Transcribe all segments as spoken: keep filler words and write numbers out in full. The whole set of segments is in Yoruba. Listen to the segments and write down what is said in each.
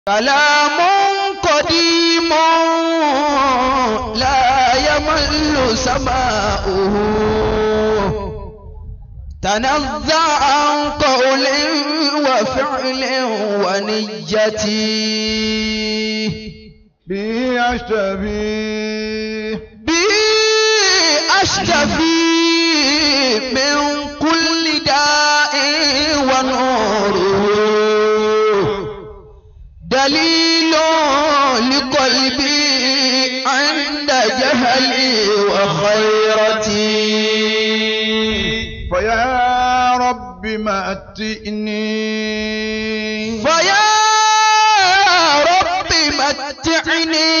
كلام قديم لا يمل سماؤه تنزع عن قول وفعل ونية به أشتفي به أشتفي من كل داء ونوره دليل لقلبي عند جهلي وخيرتي فيا رب متئني فيا رب متعني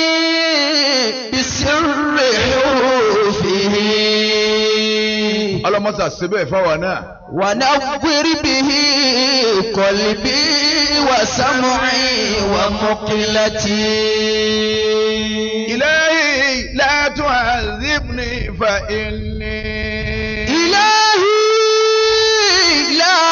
بسر حروفه اللهم سبح فوانا ونور به قلبي وسمعي ومقلتي إلهي لا تعذبني فإني إلهي لا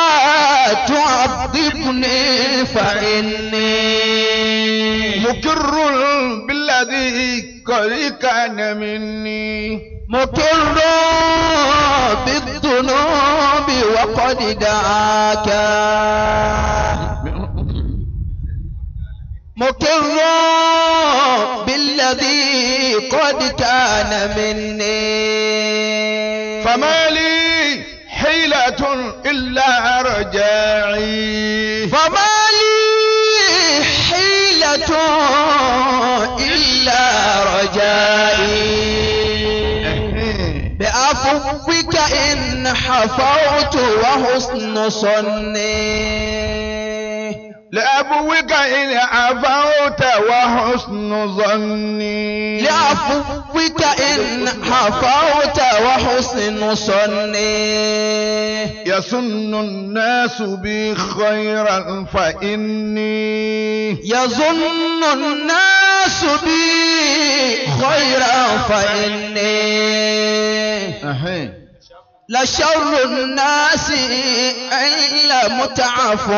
تعذبني فإني مقر بالذي قد كان مني مقر بالذنوب وقد دعاك مقر بالذي قد كان مني فما لي حيلة إلا رجاعي فما لي حيلة إلا رجائي بعفوك إن حفوت وحسن صني لأبوك إن عفوت وحسن ظني لعفوك إن حفوت وحسن صني يظن الناس بي خيرا فإني يظن الناس بي خيرا فإني لشر الناس إلا متعف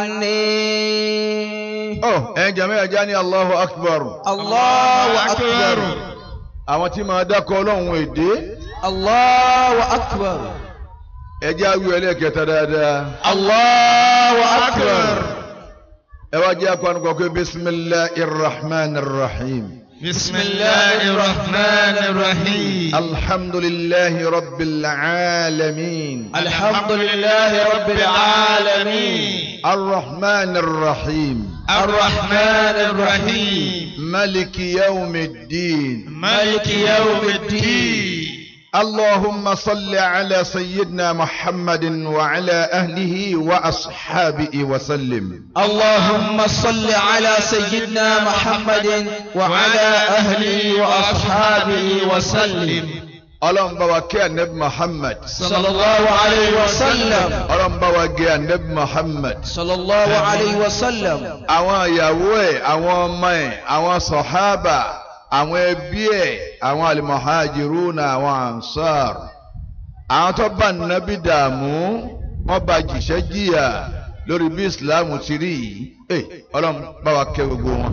عني. Oh, ẹ jàmẹ́ ẹja ní Allahu Akbar. Allahu Akbar. Àwọn tí máa dákọ̀ Ọlọ́run èdè. Allahu Akbar. Ẹja wí ẹlẹ́kẹta dáadáa. Allahu Akbar. Ẹ wá jẹ́ akọ́nukọ́ pé Bismillahir Rahmanir Rahim. بسم الله الرحمن الرحيم. الحمد لله رب العالمين. الحمد لله رب العالمين. الرحمن الرحيم. الرحمن الرحيم. ملك يوم الدين. ملك يوم الدين. اللهم صل على سيدنا محمد وعلى أهله وأصحابه وسلم. اللهم صل على سيدنا محمد وعلى أهله وأصحابه وسلم. اللهم بارك النبي محمد صلى الله عليه وسلم. اللهم بارك النبي محمد صلى الله عليه وسلم. àwọn ìyàwó ẹ̀, àwọn ọmọ ẹ̀, àwọn sàhábà, àwọn ẹbí ẹ̀, àwọn al-muhajiruna, àwọn ansar, àwọn tó bá nàbí dààmú, wọ́n bá jìṣẹ́ jìyà lórí bí islam ti rí yìí. ẹ Ọlọ́run bá wa kẹ́ gbogbo wọn.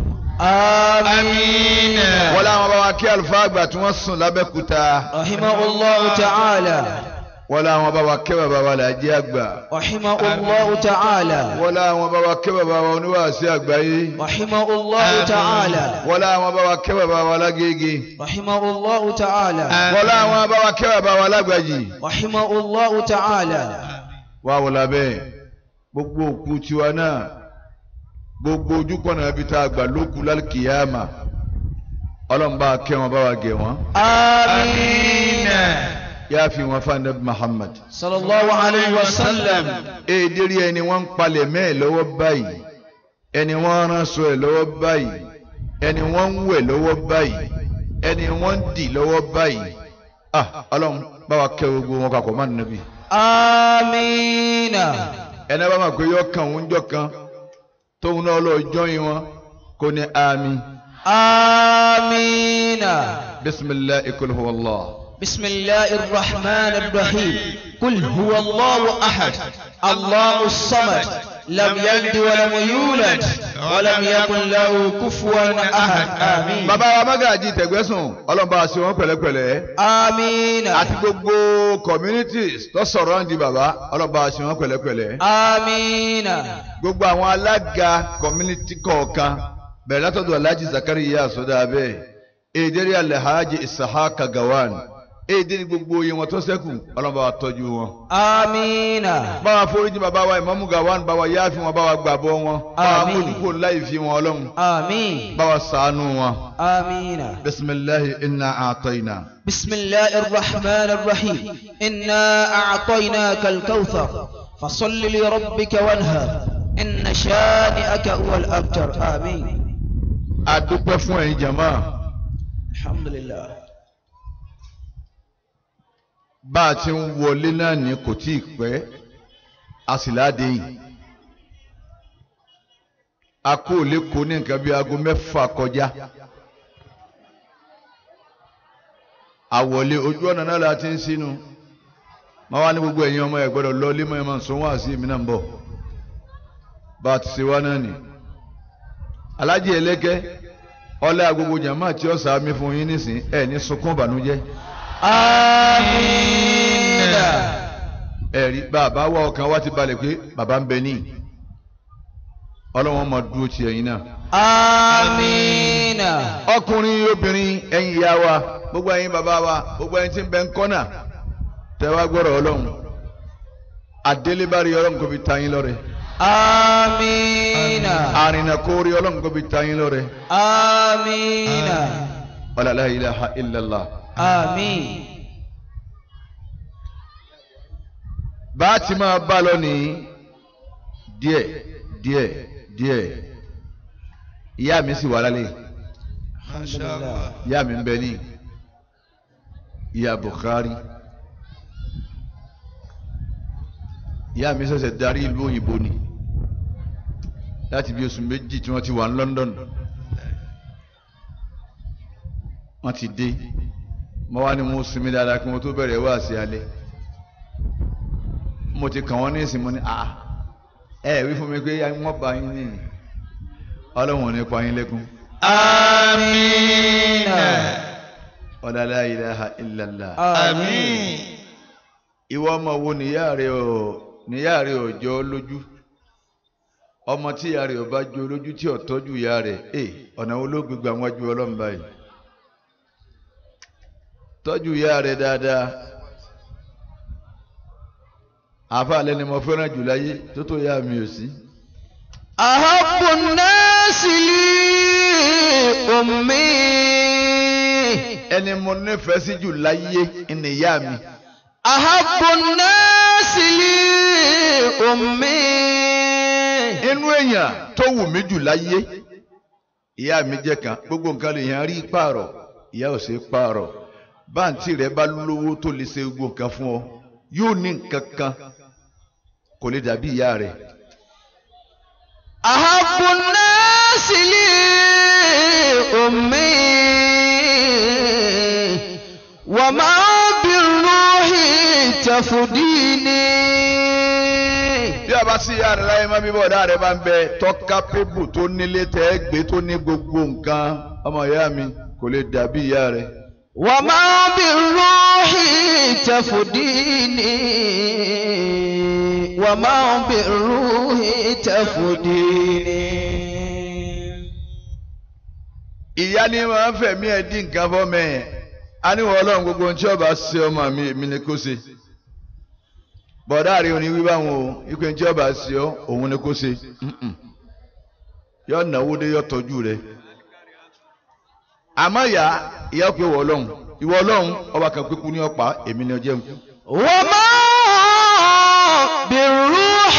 àmín. wọ́n láwọn bá wa kẹ́ àlùfáà àgbà tí wọ́n sùn lábẹ́kúta. rahimahullahu ta'ala. wọ́n láwọn bá wa kẹ́ bàbá wa làjẹ́ àgbà. rahimahullahu ta'ala. wọ́n láwọn bá wa kẹ́ bàbá wa oníwàásí àgbáyé. rahimahullahu ta'ala. wọ́n láwọn bá wa kẹ́ bàbá wa lágége. rahimahullahu ta'ala. wọ́n láwọn bá wa kẹ́ bàbá wa lágbàjì. rahimahullahu ta'ala. wà wọ́n lábẹ́ gbogbo òkú tiwa náà, gbogbo ojúkọ̀nà ibi tá a gbà lókù lálùkìyàmà, Ọlọ́run bá kẹ́ wọn, bá wa gẹ̀ wọ́n. àmín. yá fi wọn fún Ànábì Muhammad sallallahu alayhi wa sallam. èdèrí ẹni wọ́n ń palẹ̀ mẹ́ ẹ̀ lọ́wọ́ báyìí, ẹni wọ́n ránṣọ ẹ̀ lọ́wọ́ báyìí, ẹni wọ́n ń wẹ̀ lọ́wọ́ báyìí, ẹni wọ́n ń dì lọ́wọ́ báyìí. ah Ọlọ́run bá wa kẹ́ gbogbo wọn kakọ̀ máa nàbí. àmín. ẹni bá máa pé yọ kàn ń jọ kan tóun náà lọ jọyìn wọn kò ní àmín. àmín. bisimilahi kul huwa Allah. بسم الله الرحمن الرحيم. قل هو الله أحد الله الصمد لم يلد ولم يولد ولم يكن له كفوا أحد آمين. bàbá wa Mágàjí Tẹ̀gbẹ́sùn Ọlọ́run bá ṣe wọ́n pẹ̀lẹ́pẹ̀lẹ́. آمين. àti gbogbo communities tó sọ̀rọ̀ ń di bàbá Ọlọ́run bá ṣe wọ́n pẹ̀lẹ́pẹ̀lẹ́. آمين. gbogbo àwọn alága community kọ̀ọ̀kan bẹ̀rẹ̀ látọ̀dọ̀ Alhaji Zakariya Sọ́dà abẹ́ èdèrí Alhaji Isahaka Gawan èdè ní gbogbo iye wọn tó ṣẹ́kù Ọlọ́run bá wa tọ́jú wọn. آمين. bá wa foríjì bàbá wa Ìmámù Gawan bá wa yááfì wọn bá wa gbàbọ́ wọn. bá wa mójúkó láì fi wọn Ọlọ́run. آمين. bá wa ṣàánú wọn. آمين. bisimilahi inna a'tayna. بسم الله الرحمن الرحيم إنا أعطيناك الكوثر فصل لربك وانهر إن شانئك هو الأبتر آمين. adúpẹ́ fún ẹ̀yin jama. الحمد لله. bá a ti ń wọlé náà ní kò tí ì pẹ́ a sì láde yìí. a kó lè kó ní nǹkan bí aago mẹ́fà kọjá. àwọlé ojú ọ̀nà náà la ti ń sínú. máa wá ní gbogbo ẹ̀yin ọmọ ẹ̀ gbọ́dọ̀ lọ límọ̀ ẹ̀ máa ń sọ wá sí èmi náà ń bọ̀. bá a ti ṣe wá náà nì. alájì ẹlẹ́kẹ́ ọlẹ́ agogo jàmáà tí ó sàmì fún yín nísìn ẹ̀ ní sunkún ìbànújẹ́. آمين. ẹ̀rí bàbá wa ọkàn wa ti balẹ̀ pé bàbá ń bẹ ní ọlọ́wọ́n máa dúró ti ẹ̀yin náà. آمين. ọkùnrin obìnrin ẹ̀yin ìyá wa gbogbo ẹ̀yin bàbá wa gbogbo ẹ̀yin tí ń bẹ ń kọ́nà tẹ́ wá gbọ́rọ̀ ọlọ́run àdélébárí ọlọ́run kò fi ta yín lọ́rẹ. آمين. àrìnàkórí ọlọ́run kò fi ta yín lọ́rẹ. آمين. wala la ilaha illallah. آمين. bá a ti máa bá lọ ní díẹ̀ díẹ̀ díẹ̀ ìyá mi sì wà lálẹ́ الحمد لله. ìyá mi ń bẹ ní ìyá Bukhari ìyá mi ṣẹ̀ṣẹ̀ darí ìlú òyìnbó ni láti bí oṣù méjì tí wọ́n ti wà ní London wọ́n ti dé mo wá ní mo sinmi dáadáa kí wọ́n tó bẹ̀rẹ̀ wá sí alẹ́ mo ti kàn wọ́n ní ìsìn mo ní à ẹ wí fún mi pé wọ́n bá yín ní Ọlọ́run ò ní pa yín lẹ́kún. آمين. wala la ilaha illallah. آمين. ìwọ ọmọ wo níyà rẹ ò níyà rẹ ò jọ lójú ọmọ tí ìyá rẹ ò bá jọ lójú tí ò tọ́jú ìyá rẹ ẹ ọ̀nà wo ló gbégbá wọn ju Ọlọ́run báyìí tọ́jú ìyá rẹ dáadáa àfa alẹ́ ni mo fẹ́ràn jù láyé tó tó ìyá mi ò sí. أحب الناس لي أمي. ẹni mo nífẹ̀ẹ́ sí jù láyé ni ìyá mi. أحب الناس لي أمي. inú èèyàn tó wù mí jù láyé ìyá mi jẹ́ kan gbogbo nǹkan lè yàn rí pààrọ̀ ìyá ò ṣe pààrọ̀ báǹtì rẹ bá lówó tó lè ṣe gbogbo nǹkan fún ọ yóò ní nǹkan kan kò lè dàbí ìyá rẹ. أحب الناس لي أمي وما بالروح تفديني. bí a bá sí ìyá rẹ láyé má bíbọ̀ ọ̀dá rẹ bá ń bẹ tọ́ka pébù tó nílé tẹ́ ẹ gbé tó ní gbogbo nǹkan ọmọ ìyá mi kò lè dàbí ìyá rẹ. وما بالروح تفديني وما بالروح تفديني. ìyá ni máa ń fẹ̀mí ẹ̀ dín nǹkan fọ́mọ ẹ̀ á níwọ̀ Ọlọ́run gbogbo ohun tí ọba ṣe ọmọ mi èmi ni kò ṣe bọ̀dá rí oní wíwá wọn o ikú ẹni tí ọba ṣe ọ òun ni kò ṣe yọ náwó dé yọ tọ́jú rẹ àmọ́ ìyá ìyá òkè wọ Ọlọ́run ìwọ Ọlọ́run ọba kan pípú ní ọ̀pá èmi ni ọjẹ́ nkú. وما بالروح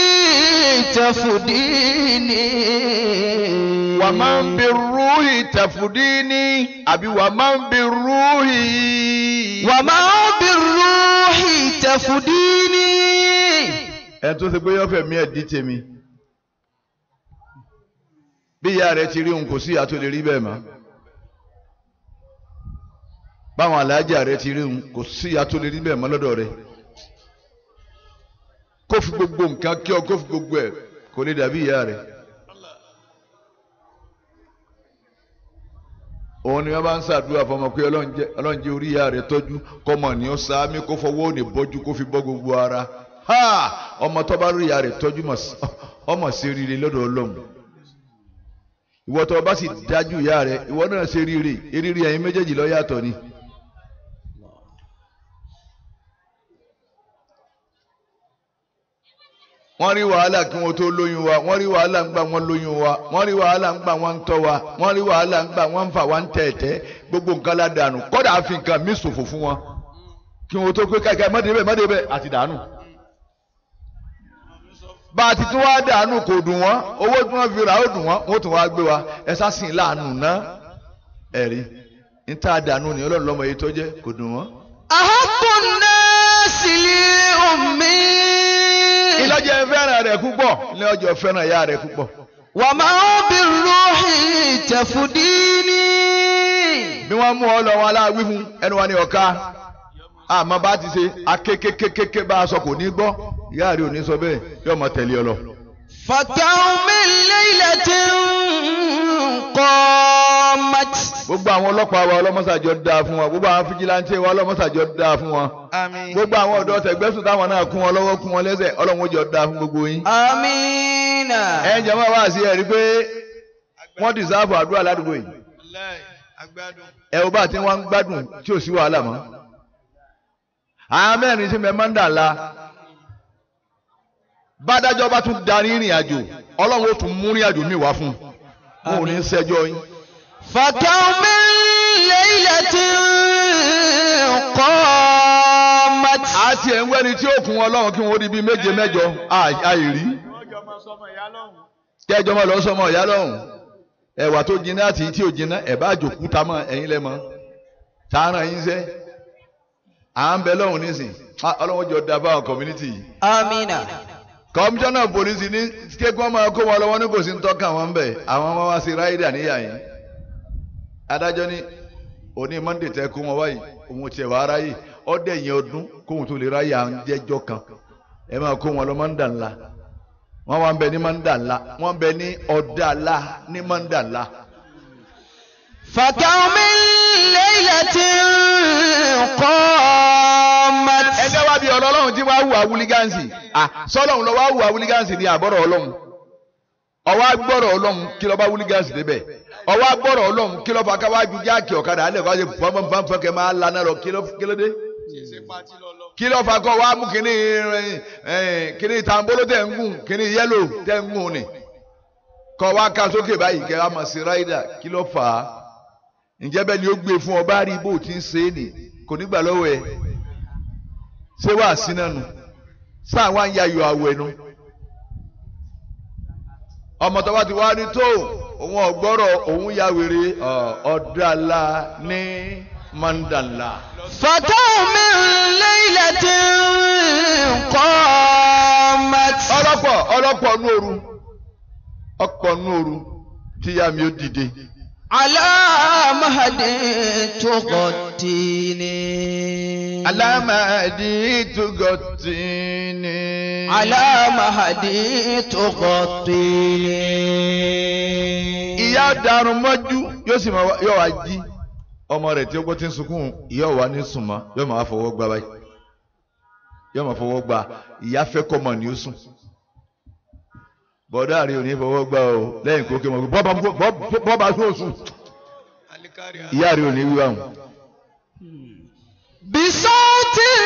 تفديني. وما بالروح تفديني àbí وما بالروح. وما بالروح تفديني. ẹni tó ṣe pé yọ fẹ̀mí ẹ̀ dí tèmi bí ìyá rẹ ti rí òun kò sí ìyá tó lè rí bẹ́ẹ̀ mọ́ báwọn aláàjà rẹ ti rí òun kò sí ìyá tó lè rí bẹ́ẹ̀ mọ́ lọ́dọ̀ rẹ kó fi gbogbo nǹkan kí ọ kó fi gbogbo ẹ̀ kò lè dàbí ìyá rẹ̀. òun ni wọ́n bá ń ṣàdúrà fọmọ pé ọlọ́run jẹ́ orí ìyá rẹ̀ tọ́jú kọ́mọ ní ó sáámi kó fọwọ́ òní bọ́jú kó fi bọ́ gbogbo ara ọmọ tó bá rí ìyá rẹ̀ tọ́jú ọmọ sí rere lọ́dọ̀ ọlọ́run. ìwọ tó bá sì dájú ìyá rẹ̀ ìwọ náà ṣe rere eriri ẹ̀yin méjèèjì ló yàtọ̀ ni. wọ́n rí wàhálà kí wọ́n tó lóyún wa wọ́n rí wàhálà ń gbà wọ́n lóyún wa wọ́n rí wàhálà ń gbà wọ́n ń tọ́ wa wọ́n rí wàhálà ń gbà wọ́n ń fà wá ń tẹ̀tẹ̀ gbogbo nǹkan la dànù kọ́dà àfi nǹkan mí ṣòfò fún wọn kí wọ́n tó pé káàkiri mọ́débẹ̀ mọ́débẹ̀ àti dànù. bá a ti tún wá dànù kò dùn wọ́n owó tí wọ́n fi rà ó dùn wọ́n wọ́n tún wá gbé wa ẹ sásìn láàánú ná ẹ̀rí ń tá a dànù ní ọlọ́run lọ́mọ yìí tó jẹ́ kò dùn wọ́n. ahabbun nasi li ummi. ìlọ́jọ́ fẹ́ràn rẹ̀ púpọ̀ ìlọ́jọ́ fẹ́ràn ìyá rẹ̀ púpọ̀. wa ma birruhi tafdini. bí wọ́n mú ọ lọ wọn aláwí fún ẹnu wa ní ọ̀ka àmọ́ bá ti ṣe akékékéké bá a sọ kò ní gbọ́ ìyá rẹ̀ ò ní sọ bẹ́ẹ̀ yóò mọ tẹ̀lé ọ lọ. fatahu min laylatin qamat. gbogbo àwọn ọlọ́pàá wa ọlọ́mọ́sàjọ́ dáa fún wa gbogbo àwọn fìjìláńtì wa ọlọ́mọ́sàjọ́ dáa fún wa. àmín. gbogbo àwọn ọ̀dọ́ tẹ̀gbẹ́sùn táwọn náà kún wọn lọ́wọ́ kún wọn lẹ́sẹ̀ ọlọ́run ó jọ dáa fún gbogbo yín. àmín. ẹ jẹ́ máa wá sí ẹ̀rí pé wọ́n dìsáàbù àdúrà ládùúgbò yìí. ẹ ò bá tí wọ́n ń gbádùn tí ò sí wàhálà mọ́. àwọn mẹ́rin sí mẹ́ mọ́ndà ńlá bádájọ́ bá tún darí ìrìn àjò ọlọ́run ó tún mú ìrìn àjò mi wá fún un wọn ò ní ṣẹjọ́ yín. fatahu min laylatin qamat. àti ẹ̀ ń wẹ́ni tí ó kún ọlọ́run kí wọ́n rí bíi méje mẹ́jọ àìrí. kí ẹjọ́ máa lọ sọmọ ìyá lọ́hùn ẹ̀wà tó jiná àti tí ò jiná ẹ̀bá àjòkú ta mọ́ ẹ̀yin lẹ́mọ́ tààrà yín sẹ́ à ń bẹ lọ́hùn nísìn ọlọ́run jọ da báwọn community yìí. amina. kọmíṣánná pòlísì ní kékun ọmọ kó wọn lọ́wọ́ ní kò sí ń tọ́ka wọn bẹ̀ àwọn ọmọ wa sí ráìdà níyà yín. adájọ́ ní òní monday tẹ́ kó wọn wáyé òun tiẹ̀ wá ráyè ọdẹ yẹn ọdún kóhun tó lè ráyè à ń jẹ́jọ́ kan ẹ máa kó wọn lọ mọ́ńdà ńlá wọ́n wá ń bẹ ní mọ́ńdà ńlá wọ́n ń bẹ ní ọ̀dàlá ní mọ́ńdà ńlá. fatahu min laylatin qamat. ẹgbẹ́ wa bí ọ̀rọ̀ ọlọ́run tí wàá hùwà wúlígánsì sọlọ́run lọ́wọ́ hùwà wúlígánsì ní àbọ̀rọ̀ ọlọ́run ọwọ́ agbọ́rọ̀ ọlọ́run kí lọ́ba wúlígánsì débẹ̀ ọwọ́ agbọ́rọ̀ ọlọ́run kí lọ́ba káwájú jáàkì ọ̀kadà alẹ́ kọ́ ọ́ ṣe pọ́npọ́npọ́n kẹ́ máa lana lọ kí ló dé kí ló fa kọ́ wa mú kíní kíní tambolo tẹ̀ ń gùn kíní yẹ́lò tẹ̀ ń gùn ni kọ́ wa ká sókè báyìí kẹ́ wa mọ̀ sí ráìdà kí ló fà á ǹjẹ́ bẹ́ẹ̀ ni ó gbé fún ọ bá rí bó ti ń ṣe é nì kò ní gbà lọ́wọ́ ẹ̀ ṣé wàá sí náà nù sáà wá ń yayọ̀ àwẹ̀ nu ọmọ tó bá ti wá ní tó òun ọ̀gbọ́rọ̀ òun ya wèrè ọ̀dàlà ní mọ́ndàlá. fatahu min laylatin qamat. ọlọ́pọ̀ ọlọ́pọ̀ nú òru ọ̀pọ̀ nú òru tíyá mi ó dìde. ala mahdi tuqattini. ala mahdi tuqattini. ala mahdi tuqattini. ìyá darun mọ́jú yóò sì máa yọ wá jí ọmọ rẹ̀ tí ó gbọ́ tí ń sunkún ìyá ò wá ní sùnmọ́ yóò máa fọwọ́ gbá báyìí yóò máa fọwọ́ gbá ìyá fẹ́ kọ́ mọ̀ ní ó sùn bọ́dá rí ò ní fọwọ́ gbá o lẹ́yìn kó ké mọ̀ bọ́ba tó sùn ìyá rí ò ní wíwá wọn. bisautin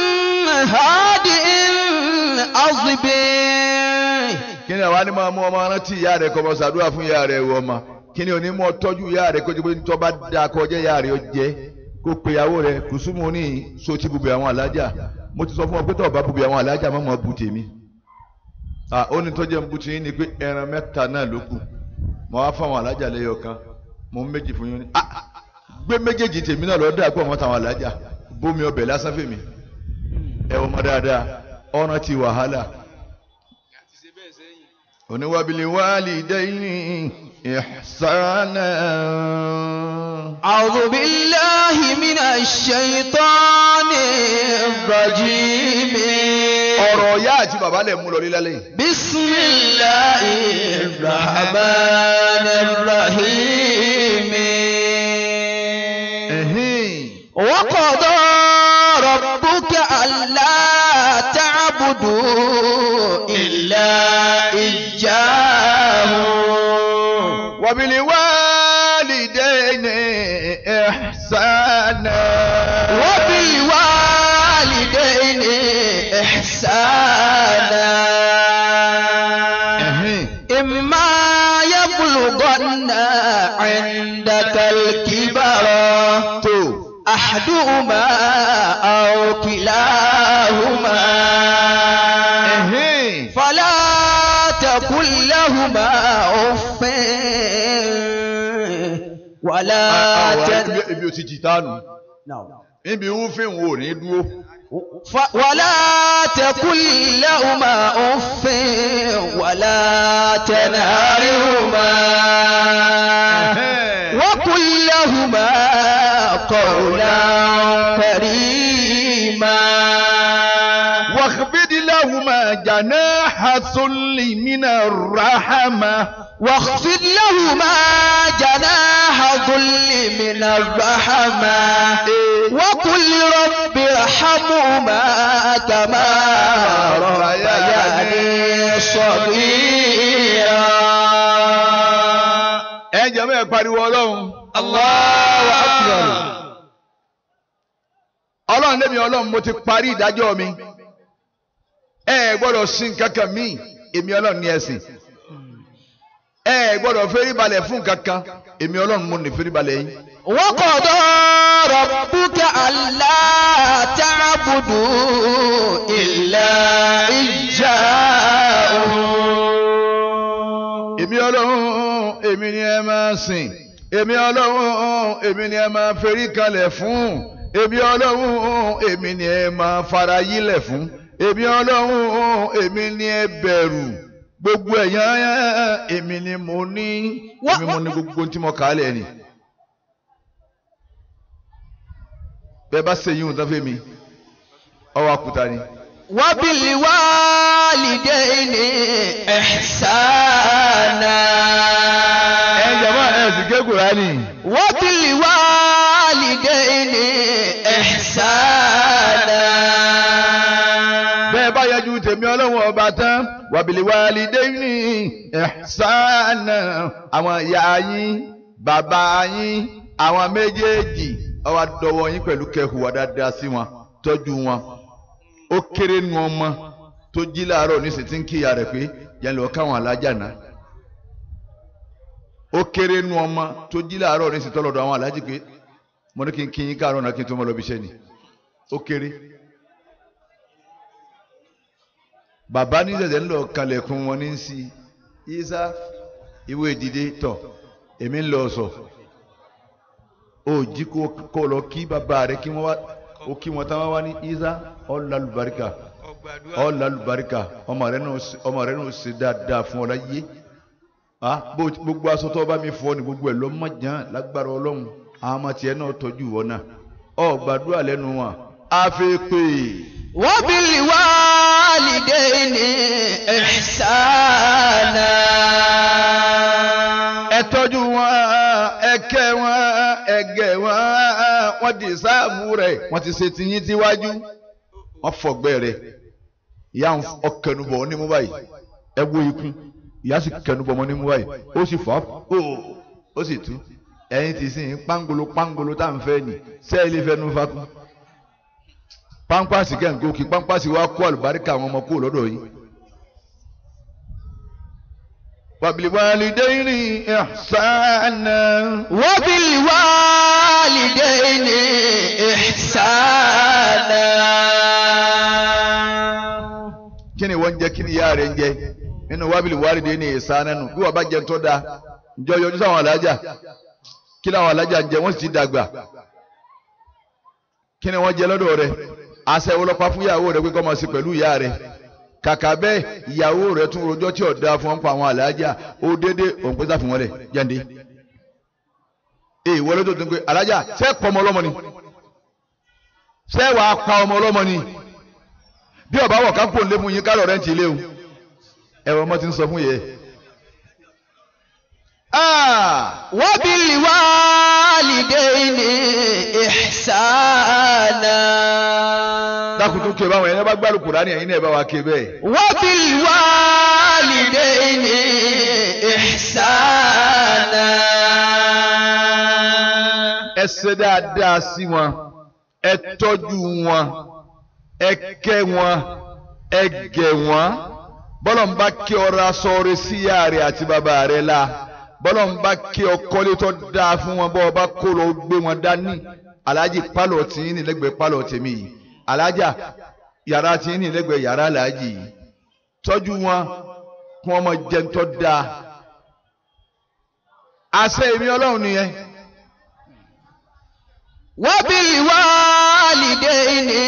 hadin azbi. kí ni àwa ni máa mú ọmọ rántí ìyá rẹ̀ kọ́ mọ́ ṣàdúrà fún ìyá rẹ̀ wọ́n ma kí ni òní mọ́ tọ́jú ìyá rẹ̀ kó jẹ́ pé tó bá da kọjá ìyá rẹ̀ ó jẹ́ kó pe ìyàwó rẹ̀ Kùsùmù ní so ti bùbẹ̀ àwọn alájà mo ti sọ fún ọ pé tó bá bùbẹ̀ àwọn alájà má mọ̀ bù tèmi ó ní tó jẹ́ ń bù tèmi ni pé ẹran mẹ́ta náà ló kù mo wá fáwọn alájà lẹ́yọ kan mo ń méjì fún yín ní gbé méjèèjì tèmi náà lọ́ọ́ dà pọ̀ mọ́ táwọn alájà bómi ọbẹ̀ lásán fèmí ẹ wọ́n mọ́ dáadáa ọ̀ràn ti wàhálà oníwàbílì wálìdẹ́yìnì ihsana. a'udhu billahi minash shaitanir rajim. ọ̀rọ̀ ìyá àti bàbá lè mú lọ lílá lẹ́yìn. Bismillahir Rahmanir Rahim. Wa qada rabbuka alla ta'budu illa iyyahu wa bil walidayni ihsana wa bil walidayni ihsana imma yablughanna 'indaka al-kibara أحدهما أو كلاهما فلا تقل لهما أف ولا ولا تقل لهما أف ولا تنهرهما وقل لهما قولا كريما واخفض لهما جناح الذل من الرحمة واخفض لهما جناح الذل من الرحمة وقل رب ارحمهما كما ربياني صغيرا. ẹ jẹ́ mẹ́ẹ̀ pariwo Ọlọ́run. Allahu Akbar. Ọlọ́run lèmi Ọlọ́run mo ti parí ìdájọ́ mi. Ẹ gbọ́dọ̀ sìn kankan mi, èmi Ọlọ́run ni ẹ sìn. Ẹ gbọ́dọ̀ fẹ́ríbalẹ̀ fún kankan, èmi Ọlọ́run mo ní fẹ́ríbalẹ̀ yín. Wa qada rabbuka alla ta'budu illa iyyahu. Èmi Ọlọ́run, èmi ni ẹ máa sìn. Èmi Ọlọ́run, èmi ni ẹ máa ferí kalẹ̀ fún. Èmi Ọlọ́run, èmi ni ẹ máa fara yílẹ̀ fún. Èmi Ọlọ́run, èmi ni ẹ bẹ̀rù. Gbogbo ẹ̀yàn èmi ni mo ní. Èmi mo ní gbogbo tí mo kà á lẹ̀ ni. Bẹ́ẹ̀ bá ṣe yín òtán fẹ́ mi, ọwọ́ àkúta ni. Wa bil walidayni ihsana. Ẹ jàmbá ẹ̀ sì ké Kùránì. Wa bil walidayni ihsana. Bẹ́ẹ̀ bá yẹjú tèmi Ọlọ́run ọba tán. Wa bil walidayni ihsana. Àwọn ìyá yín, bàbá yín, àwọn méjèèjì, ó wá dọwọ́ yín pẹ̀lú kẹ́hùwà dáadáa sí wọn, tọ́jú wọn. Ó kéré nu ọmọ tó jí láàárọ̀ ní sètí ń kíyà rẹ̀ pé yẹn lọ káwọn alájà náà. Ó kéré nu ọmọ tó jí láàárọ̀ ní sètí ọlọ́dọ̀ àwọn alájì pé mo ní kí n kí yín káàárọ̀ náà kí n tó mọ lọ bí iṣẹ́ ni. Ó kéré. Bàbá ní sẹ̀sẹ̀ ńlọ kalẹ̀kùn wọn ní sí Isa ìwé ìdìde tọ̀ èmi ń lọ sọ. Ó jí kó lọ kí bàbá rẹ̀ kí wọ́n wá. Ó kí wọn táwọn wá ní Isa ọlọlùbáríkà ọlọlùbáríkà ọmọ rẹ náà ọmọ rẹ náà ṣe dáadáa fún ọ láyé gbogbo aṣọ tó bá mi fọ ni gbogbo ẹ lọ mọ jàn lágbára Ọlọ́run àwọn ọmọ tiẹ̀ náà tọ́jú ìwọ náà ọ gbàdúrà lẹ́nu wọn á fẹ́ pé. Wa bil walidayni ihsana. Ẹ tọ́jú wọn ẹ kẹ́ wọn ẹ gẹ̀ wọn wọ́n di sáàmù rẹ̀ wọ́n ti ṣe tiyín tíwájú wọ́n fọ̀gbẹ́ rẹ̀ ìyá ọkẹnubọ̀ ní mú báyìí ẹ wo ikú ìyá sì kẹnubọ̀ mọ́ ní mú báyìí ó sì fọ́ ó sì tú ẹ̀yin ti sìn pangolo pangolo tá à ń fẹ́ nì sẹ́ẹ̀lì fẹ́nu fakú pampasi kẹ́hìnkó kí pampasi wa kó àlùbáríkà àwọn ọmọ kúrò lọ́dọ̀ yìí. Wa bil walidayni ihsana. Wa bil walidayni ihsana. Kí ni wọ́n ń jẹ kí ni ìyá rẹ̀ ń jẹ nínú wa bil walidayni ihsana nù bí wọ́n bá jẹ tó da ǹjọ́ yọjú sáwọn alájà kí làwọn alájà ń jẹ wọ́n sì ti dàgbà kí ni wọ́n jẹ lọ́dọ̀ rẹ̀ àṣẹ ọlọ́pàá fún ìyàwó rẹ̀ pé kọ́ máa ṣe pẹ̀lú ìyá rẹ̀ kàkà bẹ́ẹ̀ ìyàwó rẹ̀ tún rojọ́ tí ọ̀dà fún ọ́n pa àwọn alájà ó dédé òun pé sáfún wọn lẹ̀ jáde. èyí wọlé tó tún pé alájà ṣé pọ̀ ọmọ ọlọ́mọ ni ṣé wàá pa ọmọ ọlọ́mọ ni bí ọba wọ̀ ká kó lé mu yín ká lọ rẹ́ǹtì ilé o ẹ̀rọ ọmọ ti ń sọ fún yẹ. wa bil walidayni ihsana. dákùtù ké báwọn ẹni bá gbárù Kùránì ẹ̀yin náà ẹ bá wa ké bẹ́ẹ̀. wa bil walidayni ihsana. ẹ ṣe dáadáa sí wọn ẹ tọ́jú wọn ẹ kẹ́ wọn ẹ gẹ̀ wọn bọ́lọ̀ ń bá kí ọ̀rọ̀ aṣọ rẹ sí ìyá rẹ àti bàbá rẹ la bọ́lọ̀ ń bá kí ọkọ́lé tó dáa fún wọn bọ́ ọba kó lọ gbé wọn dání aláàjì pálọ̀ tí ń ní lẹ́gbẹ̀ẹ́ pálọ̀ tèmi yìí aláàjà yàrá tí ń ní lẹ́gbẹ̀ẹ́ yàrá aláàjì yìí tọ́jú wọn kí wọ́n mọ jẹun tó dáa àṣẹ èmi ọlọ́run nìyẹn. wa bil walidayni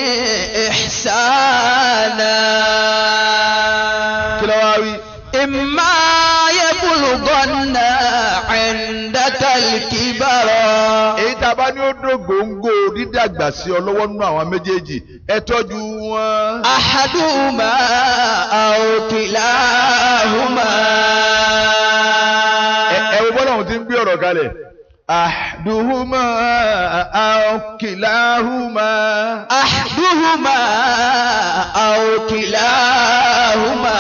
ihsana. kí ló wá wí. imma yablughanna 'indaka al-kibara. èyí tá a bá ní ó dògbòǹgò dídàgbà sí ọ lọ́wọ́ nínú àwọn méjèèjì ẹ tọ́jú wọn. ahaduhuma aw kilahuma. ẹ wo bọ́lá òun ti ń gbé ọ̀rọ̀ kalẹ̀. ahaduhuma aw kilahuma. ahaduhuma aw kilahuma.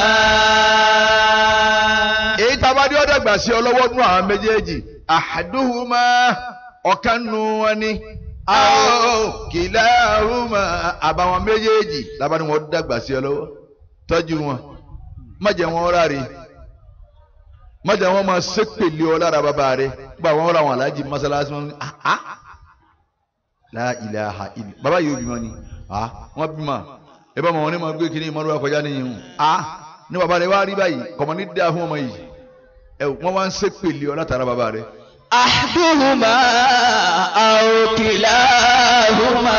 èyí tá a bá ní ó dàgbà sí ọ lọ́wọ́ nínú àwọn méjèèjì ahaduhuma ọ̀kan nù wọn ni aw kilahuma àbàwọn méjèèjì lábàá ni wọn dàgbà sí ọ lọ́wọ́ tọ́jú wọn má jẹ́ wọn ráre má jẹ́ wọn máa ṣépèlé ọ lára bàbá rẹ gbà wọn ra wọn aláàjì mọ́sálásí wọn ah ah la ilaha illa bàbá yìí ò bímọ ni ah wọn bímọ ẹ bá wọn ní ma gbé kiri ìmọ̀lúwa kọjá níyìn ah ní bàbá rẹ wá rí báyìí kọ̀mọ́ ní dáa fún ọmọ yìí ẹ wọ́n wá ń ṣépèlé ọ látara bàbá rẹ. ahaduhuma aw kilahuma.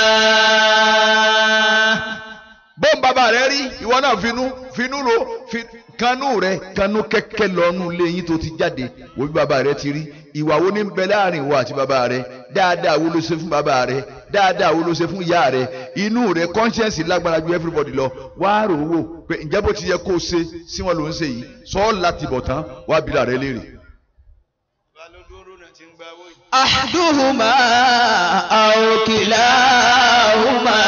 bọ́n bàbá rẹ rí ìwọ náà finú finú ro kanú rẹ kanú kẹ́kẹ́ lọ́nù lẹ́yìn tó ti jáde wo bí bàbá rẹ ti rí ìwà wo ní bẹ láàrin ìwọ àti bàbá rẹ dáadáa wo ló ṣe fún bàbá rẹ dáadáa wo ló ṣe fún ìyá rẹ inú rẹ conscience lágbára ju everybody lọ wá rò wò pé ǹjẹ́ bó ti yẹ kó o ṣe sí wọn ló ń ṣe yìí sọ ọ́ láti bọ̀ tán wá bíra rẹ léèrè. ahaduhuma aw kilahuma.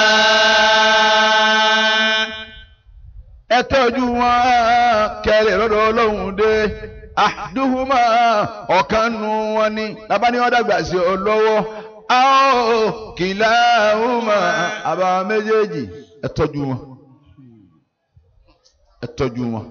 ẹ tọ́jú wọn kẹrẹ lọ́dọ̀ ọlọ́run dé ahaduhuma ọ̀kan nù wọn ni labani wọn dàgbà sí ọ lọ́wọ́ aw kilahuma àbá méjèèjì ẹ tọ́jú wọn ẹ tọ́jú wọn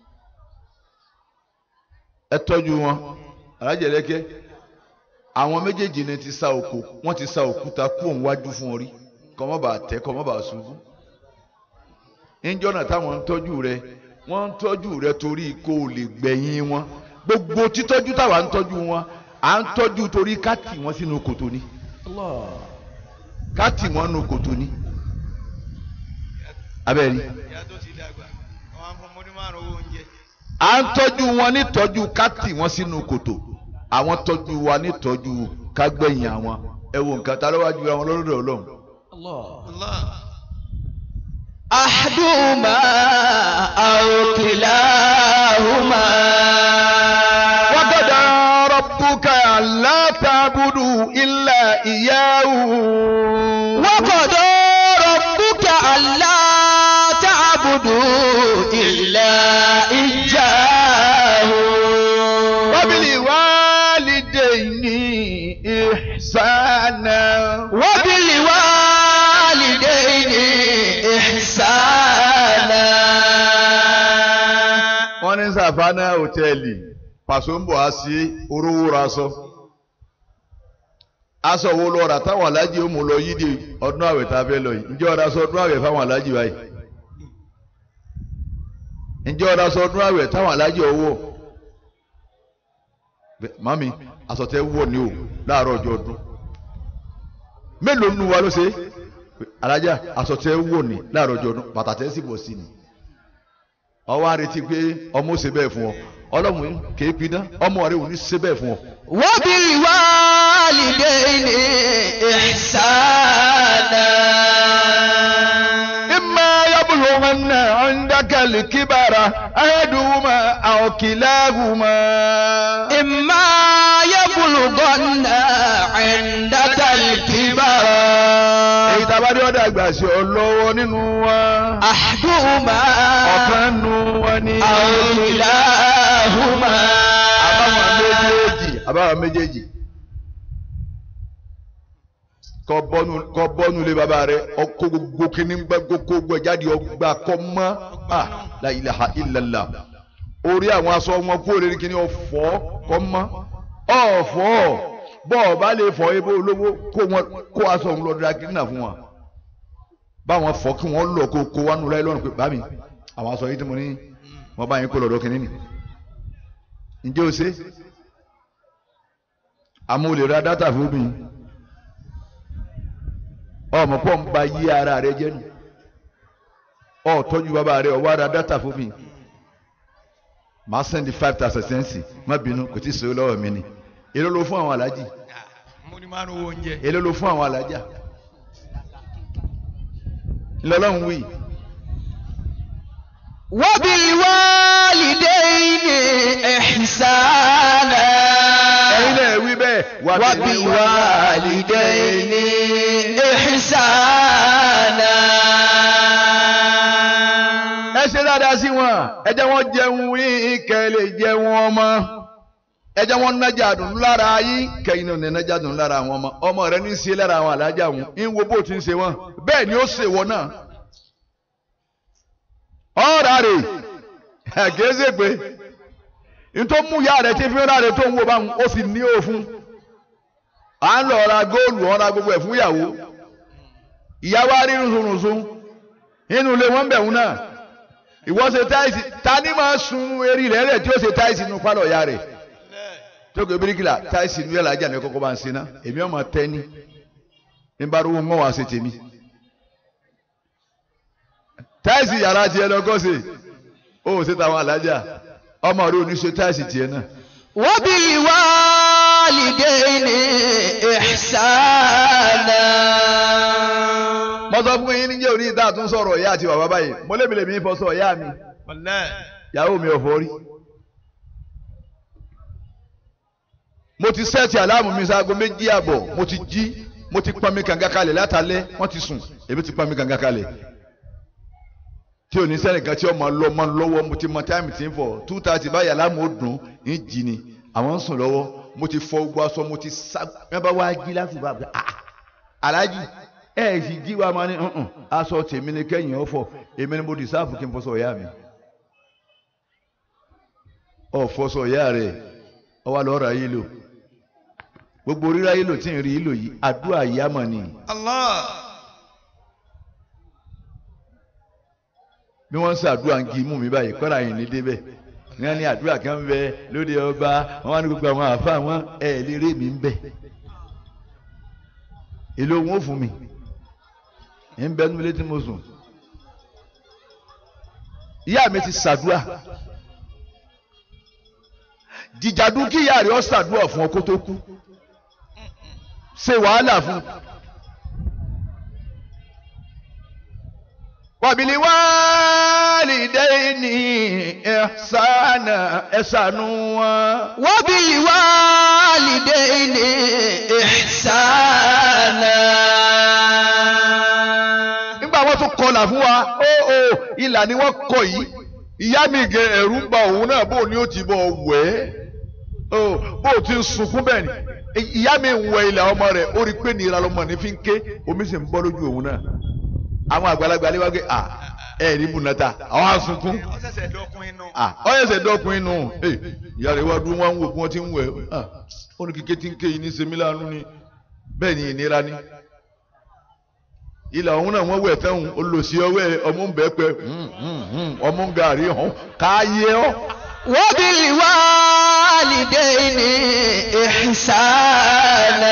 ẹ tọ́jú wọn alájẹlẹkẹ àwọn méjèèjì ni ti sa òkò wọn ti sa òkúta kú òun wájú fún orí kọmọ bá tẹ kọmọ bá ṣubú níjọ́nà táwọn ń tọ́jú rẹ wọ́n ń tọ́jú rẹ torí kó o lè gbẹ̀yìn wọn gbogbo títọ́jú táwa ń tọ́jú wọn à ń tọ́jú torí ká tì wọ́n sínú kòtò ni ká tì wọ́n nínú kòtò ni abẹ́rẹ́ à ń tọ́jú wọn nítọ́jú ká tì wọ́n sínú kòtò àwọn tọ́jú wa nítọ́jú ká gbẹ̀yìn àwọn ẹ wo nǹkan tá ló wá ju àwọn lọ́dọ̀ Ọlọ́run. ahaduhuma aw kilahuma. wa qada rabbuka alla ta'budu illa iyyahu. wa qada rabbuka alla ta'budu illa iyyahu. wa bil walidayni ihsana. wa bil walidayni ihsana. wọ́n ní Savana hòtẹ́ẹ̀lì pàṣẹ ń bọ̀ á sí orówó ra aṣọ aṣọ wo lọ rà táwọn alájí ó mú lọ yídì ọdún àwẹ̀ tá a fẹ́ lọ yìí ǹjẹ́ ọ̀rọ̀ aṣọ ọdún àwẹ̀ fáwọn alájí báyìí ǹjẹ́ ọ̀rọ̀ aṣọ ọdún àwẹ̀ táwọn alájí ọwọ́ mami aṣọ tẹ wọ̀ ní o láàárọ̀ ọjọ́ ọdún mélòó nínú wa ló ṣe alájà aṣọ tẹ wọ̀ ní láàárọ̀ ọjọ́ ọdún bàtà tẹ sì bọ̀ sí ni ọwọ́ àrètí pé ọmọ ó ṣe bẹ́ẹ̀ fún ọ ọlọ́run kìí pidán ọmọ rẹ ò ní ṣe bẹ́ẹ̀ fún ọ. wa bil walidayni ihsana. imma الكبر أحدهما أو كلاهما إما يبلغن عندك الكبر èyí tá a bá dé ọ̀dọ̀ àgbà sí ọlọ́wọ́ nínú wa أحدهما ọ̀kan nù wọn ni أو كلاهما àbáwọn méjèèjì àbáwọn méjèèjì kọ bọ́nu kọ bọ́nu lé bàbá rẹ ọkọ gbogbo kìíní gbogbo gbogbo jáde ọgbà kọ mọ́ ah la ilaha illallah orí àwọn aṣọ wọn kú òrèrè kìíní ọ̀fọ̀ kọ mọ́ ọ̀fọ̀ bọ́ọ̀ bá lè fọ ebó olówó kó wọn kó aṣọ òun lọ dra kìíní náà fún wọn báwọn fọ kí wọn lọ kó kó wánú láyé lọ́rùn pé bá mi àwọn aṣọ yìí tí mo ní wọn bá yín kó lọ́dọ̀ kìíní ni ǹjẹ́ o ṣe àmọ́ o lè ra dátà fún mi ọmọ pọ̀ ń ba yí ara rẹ jẹ́ nù ọ tọ́jú bàbá rẹ ọwọ́ ara dátà fún mi màá sẹ́ndí five thousand sẹ́ǹsì má bínú kò tí ì sèwé lọ́wọ́ mi ni èló ló fún àwọn alájì èló ló fún àwọn alájà ńlọlọ́run wí. وبالوالدين إحسانا ẹ̀yin náà wí bẹ́ẹ̀ وبالوالدين إحسانا ẹ ṣe dáadáa sí wọn ẹ jẹ́ wọ́n jẹun yín kẹ́ lè jẹun ọmọ ẹ jẹ́ wọ́n nájà dùn lára yín kẹ́yìn náà ní nájà dùn lára àwọn ọmọ ọmọ rẹ ní í ṣe lára àwọn alájà wọn ń wo bó ti ń ṣe wọn bẹ́ẹ̀ ni ó ṣe wọn náà ọ̀rá rè kìí ṣe pé nítorí mú ìyá rẹ̀ tí fi ń rà rẹ̀ tó ń wo báwọn ó sì ní òfun à ń lọ ra góòlù ọ̀ra gbogbo ẹ̀ fún ìyàwó ìyàwó arírùnsùnrùnsùn inú ilé wọn bẹ̀rù náà ìwọ ṣe táìsì ta ni máa sun eré rẹ̀ rẹ̀ tí ó ṣe táìsì nínú pálọ̀ ìyá rẹ̀ tó kò bíríkìlà táìsì nínú yàrá ajá ní kọ́kọ́ bá ń ṣe ná èmi ọmọ tẹ́ni ní bá rówó mọ́ wá ṣe tèmi táìsì yàrá tiẹ̀ lọ́kọ́ ṣe ó ṣe táwọn alájà ọmọ rẹ ò ní ṣe táìsì tiẹ̀ náà. وبالوالدين إحسانا mo sọ fún yín níjẹ́ òní ìta tún sọ̀rọ̀ ìyá àti bàbá báyìí mo lébi lèmi fọ́ sọ ìyá mi ìyàwó mi ò fọ́ rí. mo ti sẹ́ẹ̀tì àlámù mi sáago méjì àbọ̀ mo ti jí mo ti pọnmi kànga kalẹ̀ látàlẹ́ wọ́n ti sùn èmi ti pọnmi kànga kalẹ̀ tí ò ní sẹ́nìkan tí ọmọ lọ ọmọ lọ́wọ́ mo ti mọ táìmù tí ń fọ̀ two thirty báyìí àlámù ó dùn ń jí ni àwọn ń sùn lọ́wọ́ mo ti fọ gbogbo aṣọ mo ti sá ẹ bá wá jí láti bá a aláàjì ẹ ẹ sì jí wa máa ní aṣọ tèmi ni kẹ́yìn ọ̀fọ̀ èmi ni mo di sáàfù kí n fọṣọ ìyá mi ọ̀fọṣọ ìyá rẹ̀ ọwọ́ lọ́ọ́ ra yìí lò gbogbo rírá yìí lò tí ń rí yìí lò yìí àdúrà ìyá mọ̀ ni. Allah. bí wọ́n ń ṣàdúrà ń kí mú mi báyìí kọ́ra yìí ní débẹ̀ wọ́n ní àdúrà kan ń bẹ lóde ọba wọ́n wá ní gbogbo àwọn àfa wọn ẹ̀ lè rí mi ń bẹ̀ èlò wọn ò fún mi ń bẹ nílé tí mo sùn ìyá mi ti ṣàdúrà jìjàdù kí ìyá rẹ̀ ọ́ ṣàdúrà fún ọkọ tó kú ṣe wàhálà fún. وبالوالدين إحسانا إحسانا وبالوالدين إحسانا nígbà wọ́n tún kọlà fún wa ó ó ìlà ni wọ́n kọ yìí ìyá mi gẹ ẹ̀rù ń ba òun náà bó ni ó ti bọ̀ wẹ̀ ó bó ti ń sunkún bẹ́ẹ̀ ni ìyá mi ń wẹ ìlà ọmọ rẹ̀ ó rí pé nira lọmọ ní fi ń ké omi sì ń bọ́ lójú òun náà àwọn àgbàlagbà lé wá gé à ẹ ní bùnátà àwọn asunkún ọ yẹsẹ dọkun inú ìyá rẹ wá dúró wọn wò bí wọn ti ń wẹ ó ní kíké tí ń ké yìí ní sẹmílánú ni bẹ́ẹ̀ ni ìnira ni ìlà ọ̀hún náà wọ́n wẹ̀ tẹ́hùn olùsí ọwẹ́ ọmọ ń bẹ́ẹ̀ pẹ́ ọmọ ń gàrí hàn káyé ọ́. وبالوالدين إحسانا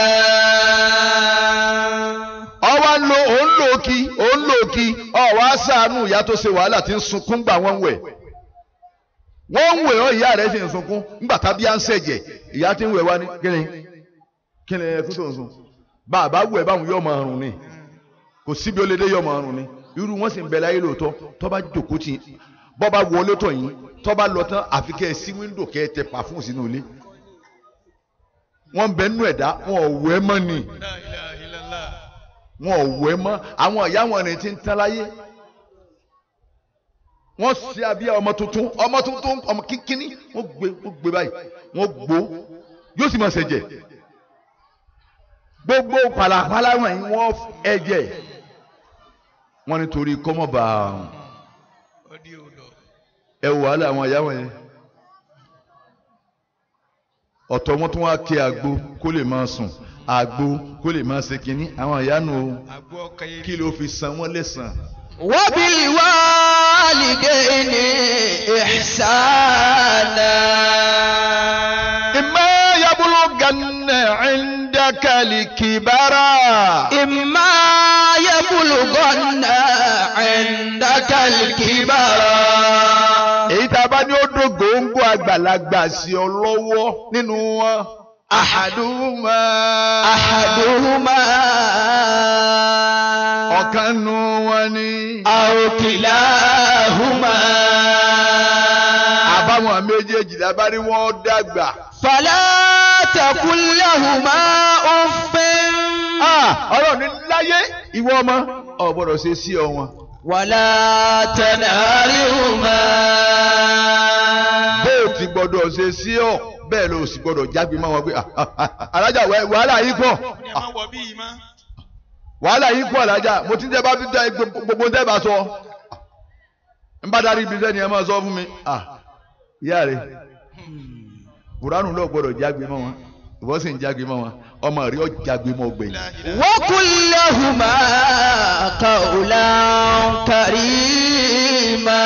ọwọ́ ń lo òun lò kí òun lò kí ọwọ́ á sàánú ìyá tó ṣe wàhálà tí ń sunkún gbà wọ́n ń wẹ̀ wọ́n ń wẹ̀ ọ́ ìyá rẹ̀ sì ń sunkún ńgbà tábí à ń ṣẹ̀jẹ̀ ìyá tí ń wẹ̀ wá ní kíni kíni ẹkún tó ń sun bàbá wẹ̀ báwọn yóò máa rùn ni kò síbi ó lè dé yóò máa rùn ni irú wọn sì ń bẹ láyé lóòótọ́ tó bá jòkó tì bọ́ bá wọlé tọ̀ yín tọ́ bá lọ tán àfi kẹ́ ẹ sí wíńdò kẹ́ ẹ tẹ pàfún sínú ilé wọ́n bẹ nú ẹ̀dá wọn ò wẹ́ mọ́ ni wọn ò wẹ́ mọ́ àwọn ìyá wọn ni ti ń tán láyé wọ́n ṣe abíyá ọmọ tuntun ọmọ tuntun ọmọ kínkínní wọ́n gbé wọ́n gbé báyìí wọ́n gbó yóò sì máa ṣẹ̀jẹ̀ gbogbo pàlàpàlà wọn yìí wọ́n ẹ̀jẹ̀ wọ́n nítorí kọ́mọ̀bà ẹ wò wàhálà àwọn ìyá wọn yẹn ọ̀tọ̀ wọn tún wá kí àgbo kó lè máa sùn àgbo kó lè máa ṣe kínní àwọn ìyá nù kí ló fi san wọ́n lẹ́sàn. وبالوالدين إحسانا إما يبلغن عندك الكبر إما يبلغن عندك الكبر èyí tá a bá ní ó dògóńgó àgbàlagbà sí ọ lọ́wọ́ nínú wọn. Ahaduhuma. Ahaduhuma. Ọ̀kan nù wọn ni. Aw kilahuma. Àbáwọn méjèèjì lábárí wọn dàgbà. Fala taqul lahuma uffin. Ọlọ́run ní láyé ìwọ ọmọ ò gbọ́dọ̀ ṣe sí ọ wọn. Wala tanharihuma. Bó o ti gbọ́dọ̀ ṣe sí ọ bẹ́ẹ̀ ló sì gbọ́dọ̀ jágbe mọ́ wọn pé alájà wàhálà yìí pọ̀ wàhálà yìí pọ̀ alájà mo ti ń tẹ́ bá fi tẹ́ gbogbo ń tẹ́ bá sọ ń bá darí ibi sẹ́ni ẹ máa sọ fún mi ìyá rẹ̀ kuranu ló gbọ́dọ̀ jágbe mọ́ wọn ìwọ sì ń jágbe mọ́ wọn ọmọ rẹ̀ ó jágbe mọ́ gbẹ̀yìn. wa qul lahuma qawlan karima.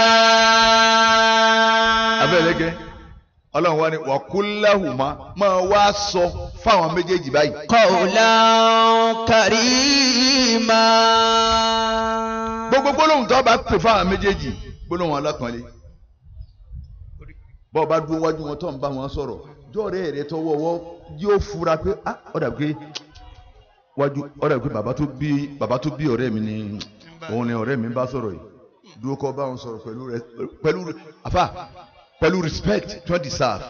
abẹ́lẹ́gẹ́ ọlọ́run wá ní wàkúláhùmá máa wá sọ fáwọn méjèèjì báyìí. qawlan karima. gbogbo gbólóhùn tó bá pè fáwọn méjèèjì gbólóhùn alákànlé bọ́ọ̀ bá dúró wájú wọn tó ń bá wọn sọ̀rọ̀ jọ́ọ̀rẹ́ rẹ tó wọ́wọ́ yóò fura pé ah ọ̀dà pé wájú ọ̀dà pé bàbá tó bí bàbá tó bí ọ̀rẹ́ mi ni òun ni ọ̀rẹ́ mi bá sọ̀rọ̀ yìí dúró kọ́ bá wọn sọ̀rọ̀ pẹ̀lú rẹ pẹ̀lú àfà pẹ̀lú respect tí wọ́n deserve.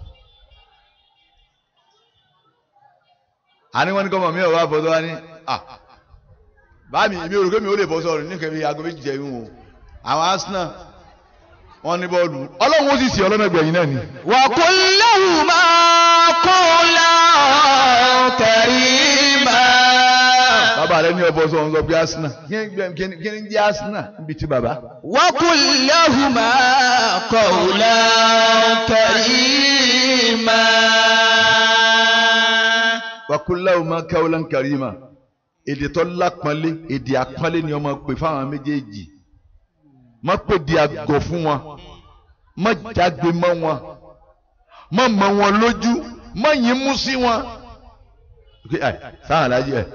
àní wọ́n ní kọ́mọ mi ò wá bọ́ tó wá ní ah báàmì mi ò rò pé mi ò lè bọ́ sọ̀rọ̀ ní kẹ́mi aago méjì jẹ́ ìhun o àwọn Arsenal wọ́n ní bọ́ọ̀lù ọlọ́run ó sì sí ọlọ́nà ẹgbẹ̀yìn náà ni. wa qul lahuma qawlan karima. bàbá rẹ ní ọbọ sọ wọn sọ pé Arsenal kí ni jẹ́ Arsenal níbi tí bàbá. wa qul lahuma qawlan karima. wa qul lahuma qawlan karima èdè tó lápọ́nlé èdè àpọ́nlé ni ọmọ pè fáwọn méjèèjì má pè di àgọ̀ fún wọn má jágbe mọ́ wọn má mọ wọn lójú má yín mú sí wọn. sáà alájí ẹ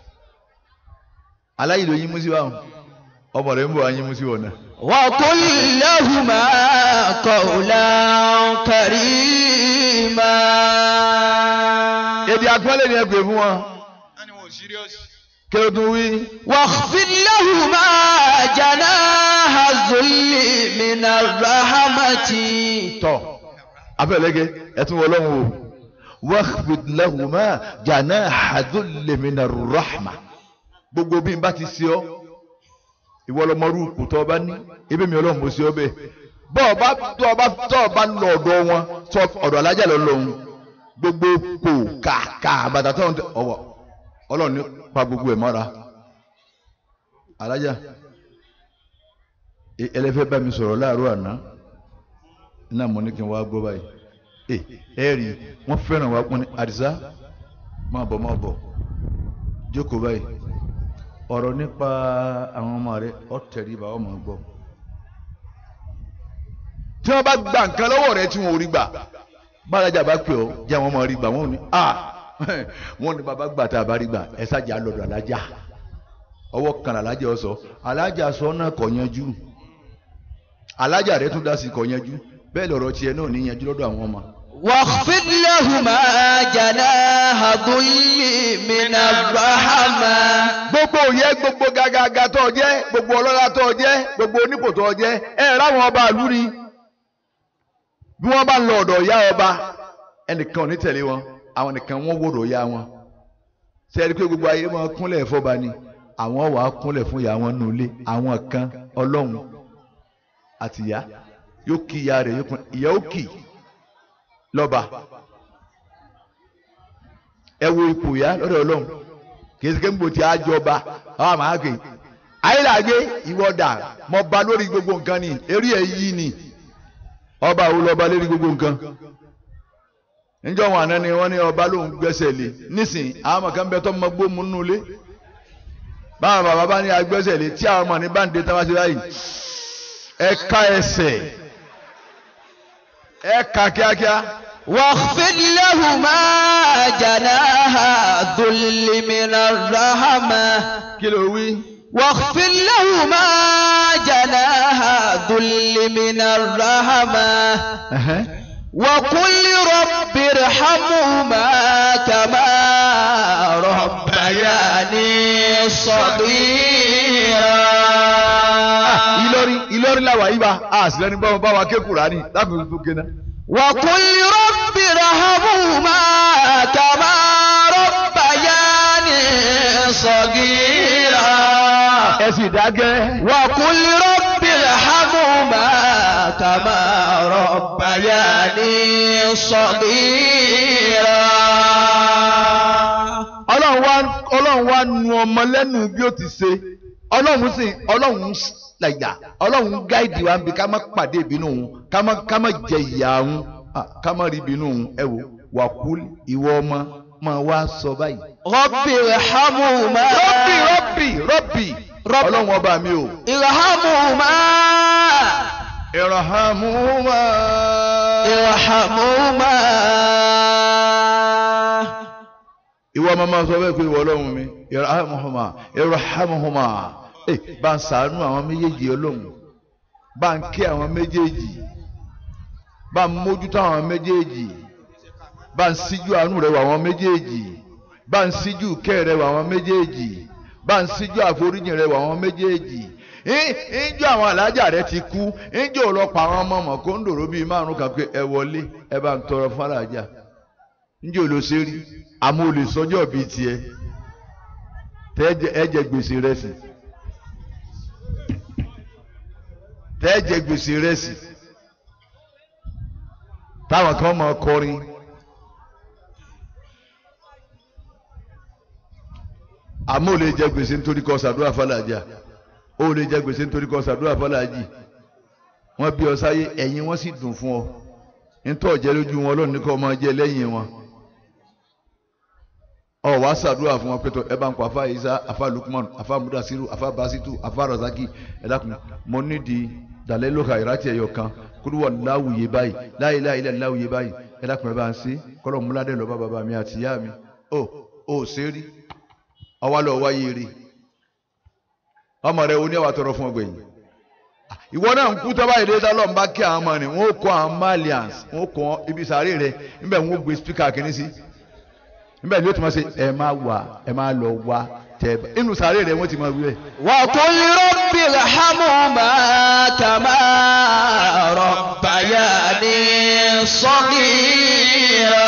alájí ló yín mú sí wa ọmọ rẹ ń bọ̀ wá yín mú sí wọn náà. wa qul lahuma qawlan karima. èdè àpọ́nlé ni ẹ pè fún wọn. kí ló tún wí. wakhfid lahuma janaha zulli minar rahmati. tọ́ abẹ́lẹ́gẹ́ ẹ tún wọ lọ́hùn o. wakhfid lahuma janaha zulli minar rahma. gbogbo bí n bá ti ṣe ọ́ ìwọ lọmọ rúùkù tó o bá ní ebi mi ọlọ́run mo ṣe ọ́ bẹ́ẹ̀ bọ́ọ̀ bá tó o bá tó o bá lọ ọ̀dọ̀ wọn tó ọ̀dọ̀ alájà lọ lọ́hùn gbogbo kò kàkà bàtà tó ń tẹ ọwọ́ ọlọ́run ní pa gbogbo ẹ̀ mọ́ra alájà ẹlẹ́fẹ́ bá mi sọ̀rọ̀ láàárọ̀ àná iná mo ní kí n wá gbọ́ báyìí ẹ ẹ rí wọ́n fẹ́ràn wá pọ́n ní àdìsá máa bọ̀ máa bọ̀ jókòó báyìí ọ̀rọ̀ nípa àwọn ọmọ rẹ ọ̀tẹ̀ríba ọmọ gbọ́ tí wọ́n bá gba nǹkan lọ́wọ́ rẹ tí wọ́n ò rí gbà bárajà bá pè ọ́ jẹ́ àwọn ọmọ rí gbà wọ́n ò ní ah wọ́n ní bàbá gbà tá a bá rí gbà ẹ sájà lọ́dọ̀ alájà ọwọ́ kan alájà ọ̀sọ́ alájà sọ náà kò yanjú alájà rẹ tún dá sí kò yanjú bẹ́ẹ̀ lọ̀rọ̀ tiẹ̀ náà ní yanjú lọ́dọ̀ àwọn ọmọ. wakhfid lahuma janaha dhulli minar rahma. gbogbo òye gbogbo gàgàgà tó jẹ́ gbogbo ọlọ́lá tó jẹ́ gbogbo onípò tó jẹ́ ẹ ráwọn ọba ìlú ni bí wọ́n bá ń lọ ọ̀dọ̀ ìyá ọba ẹnìkan ò ní tẹ̀lé wọn àwọn nìkan wọ́n wòrò ìyá wọn ṣe é rí pé gbogbo ayé wọn kúnlẹ̀ fọba ni àwọn wàá kúnlẹ̀ fún ìyá wọn nulẹ̀ àwọn kan ọlọ́run àti ìyá yóò kí ìyá rẹ̀ yóò kún ìyá ó kì lọ́ba ẹ wo ipò ìyá lọ́dọ̀ ọlọ́run kì í ṣe kéńgbò tí a jọba àwọn àmà àgbè ayélujáde ìwọ́dà mọ́ ba lórí gbogbo nǹkan ni eré ẹ̀ yí ni ọba àwọn lọ́ba lórí gbogbo nǹkan níjọ́ wọn àná ni wọ́n ní ọba lòun gbẹ́sẹ̀ lé nísìn àwọn kan bẹ tọ́ mọ gbóòmù nínú ilé báwọn bàbá bá ní agbẹ́sẹ̀ lé tí àwọn ọmọ ní bá ń de táwọn ṣe báyìí ẹ ká ẹsẹ̀ ẹ ká kíákíá. واخفض لهما جناح الذل من الرحمة kí ló wí. واخفض لهما جناح الذل من الرحمة وقل رب ارحمهما كما ربياني صغيرا. Ìlọrin Ìlọrin làwà yìí bá a sì lẹni báwọn báwa ké Kùránì láti fi fún kéna. وقل رب ارحمهما كما ربياني صغيرا. ẹ sì dákẹ́. وقل رب ارحمهما كما ربياني صغيرا. ọlọ́run wá ọlọ́run wá nu ọmọ lẹ́nu bí ó ti ṣe ọlọ́run sì ọlọ́run làyà ọlọ́run gáìdì wa bí ká má pàdé ìbínú òun ká má ká má jẹ ìyà òun ká má rí ìbínú òun ẹ wò wà kú ìwọ ọmọ máa wá sọ báyìí. Rabbi irhamhuma. rọ́bì rọ́bì rọ́bì ọlọ́run ọba mi o. irhamhuma. irhamhuma. irhamhuma. ìwọ ọmọ máa sọ bẹ́ẹ̀ pé ìwọ ọlọ́run mi irhamhuma irhamhuma ẹ bá ń ṣàánú àwọn méjèèjì ọlọ́run bá ń kí àwọn méjèèjì bá ń mójútó àwọn méjèèjì bá ń síjú àánú rẹ̀ wọ àwọn méjèèjì bá ń síjú kẹ́ rẹ̀ wọ àwọn méjèèjì bá ń síjú àforíjìn rẹ̀ wọ àwọn méjèèjì ìjọ àwọn alájà rẹ̀ ti kú ìjọ ọlọ́pàá àwọn ọmọ ọmọ kóńdòrò bíi márùn kan pé ẹ wọlé ẹ bá ń tọrọ fún alájà ìjọ ló ṣe rí àmọ́ olè sọjọ́ bíi tiẹ̀ tẹ́ ẹ jẹ gbèsè rẹ̀ sí. tẹ́ẹ̀jẹ̀ gbèsè rẹ̀ sí táwọn kan máa kọrin àmọ́ ò lè jẹ gbèsè nítorí kọ́ ṣàdúrà fàlàjà ó lè jẹ gbèsè nítorí kọ́ ṣàdúrà fàlàjì wọ́n bí ọ sáyé ẹ̀yìn wọ́n sì dùn fún ọ nítorí ọ̀jẹ́ lójú wọn lọ́nà ní kọ́ máa jẹ lẹ́yìn wọn ọ wá ṣàdúrà fún wọn pẹ̀tọ́ ẹ bá ń kọ́ afá isa afá Lukman afá Mudasiru afá Basitu afá Razaki ẹ dákun mo nídìí dàlẹ́ lóka ìrántí ẹ̀yọ kan kúrú wà láwùyé báyìí láyé láyé láyé láwùyé báyìí ẹ dákun ẹ bá ń ṣe kọ́lọ̀ múládé lọ́ba bàbá mi àti ìyá mi ó ó ṣe rí ọwá lọ wáyé rí ọmọ rẹ oní ẹwà tọrọ fún ọgbẹ̀yìn ìwọ náà ń kú tọ́ba ìdè dálọ́ ń bá kí àwọn ọmọ rẹ wọn ó kọ́ àwọn malians wọn ó kọ́ ibi sàárè rẹ níbẹ̀ wọn ó gbé spíkà kìíní sí níbẹ̀ ni ó ti máa ṣe ẹ máa wà ẹ máa lọ wá tẹ inú sàárè rẹ wọ́n ti máa wí ẹ̀. wa qul rabbi irhamhuma kama rabbayani saghira.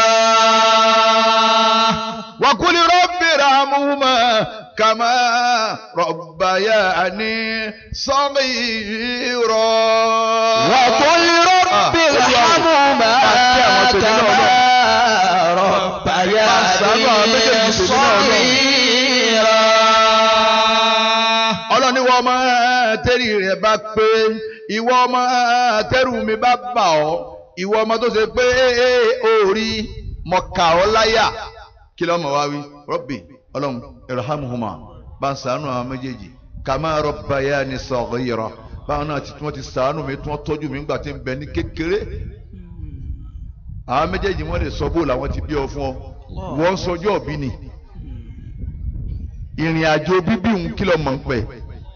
wa qul rabbi irhamhuma kama rabbayani saghira. wa qul rabbi irhamhuma kama rabbayani saghira. ọlọ́ni wọ́n ọmọ tẹ́rì rẹ̀ bá pé ìwọ ọmọ tẹ́rù mi bá bà ọ́ ìwọ ọmọ tó ṣe pé orí mọ̀ká ọ́ láyà kí lọ́mọ wá wí Rabbi ọlọ́run irhamhuma bá ń ṣàánú àwọn méjèèjì kama rabbayani saghira báwọn náà tí wọ́n ti ṣàánú mi tí wọ́n tọ́jú mi nígbà tí ń bẹ ní kékeré àwọn méjèèjì wọ́n lè sọ bó làwọn ti bí ọ fún ọ wọ́n sọjọ́ òbí ni ìrìn àjò bíbí òun kí ló mọ̀ ń pẹ́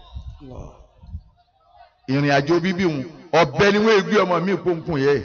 ìrìn àjò bíbí òun ọ̀bẹ ni wọ́n gbé ọmọ mi kónkún yẹ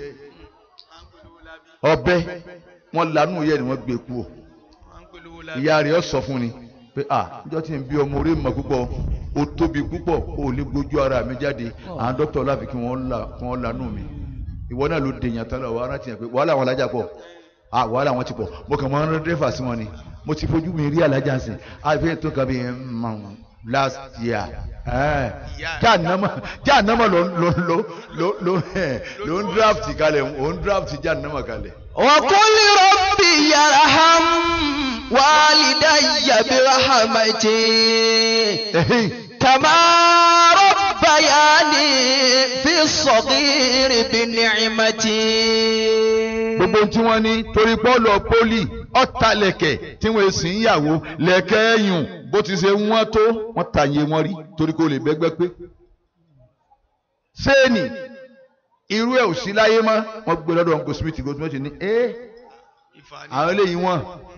ọ̀bẹ wọ́n lanú yẹ ni wọ́n gbé kú ọ ìyá rẹ̀ ọ sọ fún ni pé ah níjọ́ tí n bí ọmọ orí mọ̀ púpọ̀ ó tóbi púpọ̀ ó lè gbójú ara mi jáde àwọn dókítà ọláfi kí wọ́n la kí wọ́n lanú mi ìwọ náà ló dèèyàn tán lọ wà á rántí yẹn pé wàhálà wọn alájà pọ̀ ah wàhálà wọn ti pọ̀ mo kàn máa ń rán dẹ́fà sí wọn ni mo ti fojú mi rí alájà sìn àìfẹ́ tó kàn bí last year jáànámà jáànámà ló ló ló ló ló ló ń draft kalẹ̀ ó ń draft jáànámà kalẹ̀. wa qul rabbi yarham walidayya birahmati kama rabbayani fi saghiri bi ni'mati. gbogbo tí wọ́n ní torí bọ́ọ̀lù pólì ọ̀tàlẹ̀kẹ̀ tí wọ́n sì ń yàwó lẹ̀kẹ́ ẹ̀yùn bó ti ṣe wọ́n tó wọ́n tàyè wọn rí torí kò lè bẹ́gbẹ́ pé. sẹ́ẹ̀nì irú ẹ̀ ò sí láyé mọ́ wọ́n gbé lọ́dọ̀ uncle smith goldsmith ní ẹ́ àwọn eléyìí wọ́n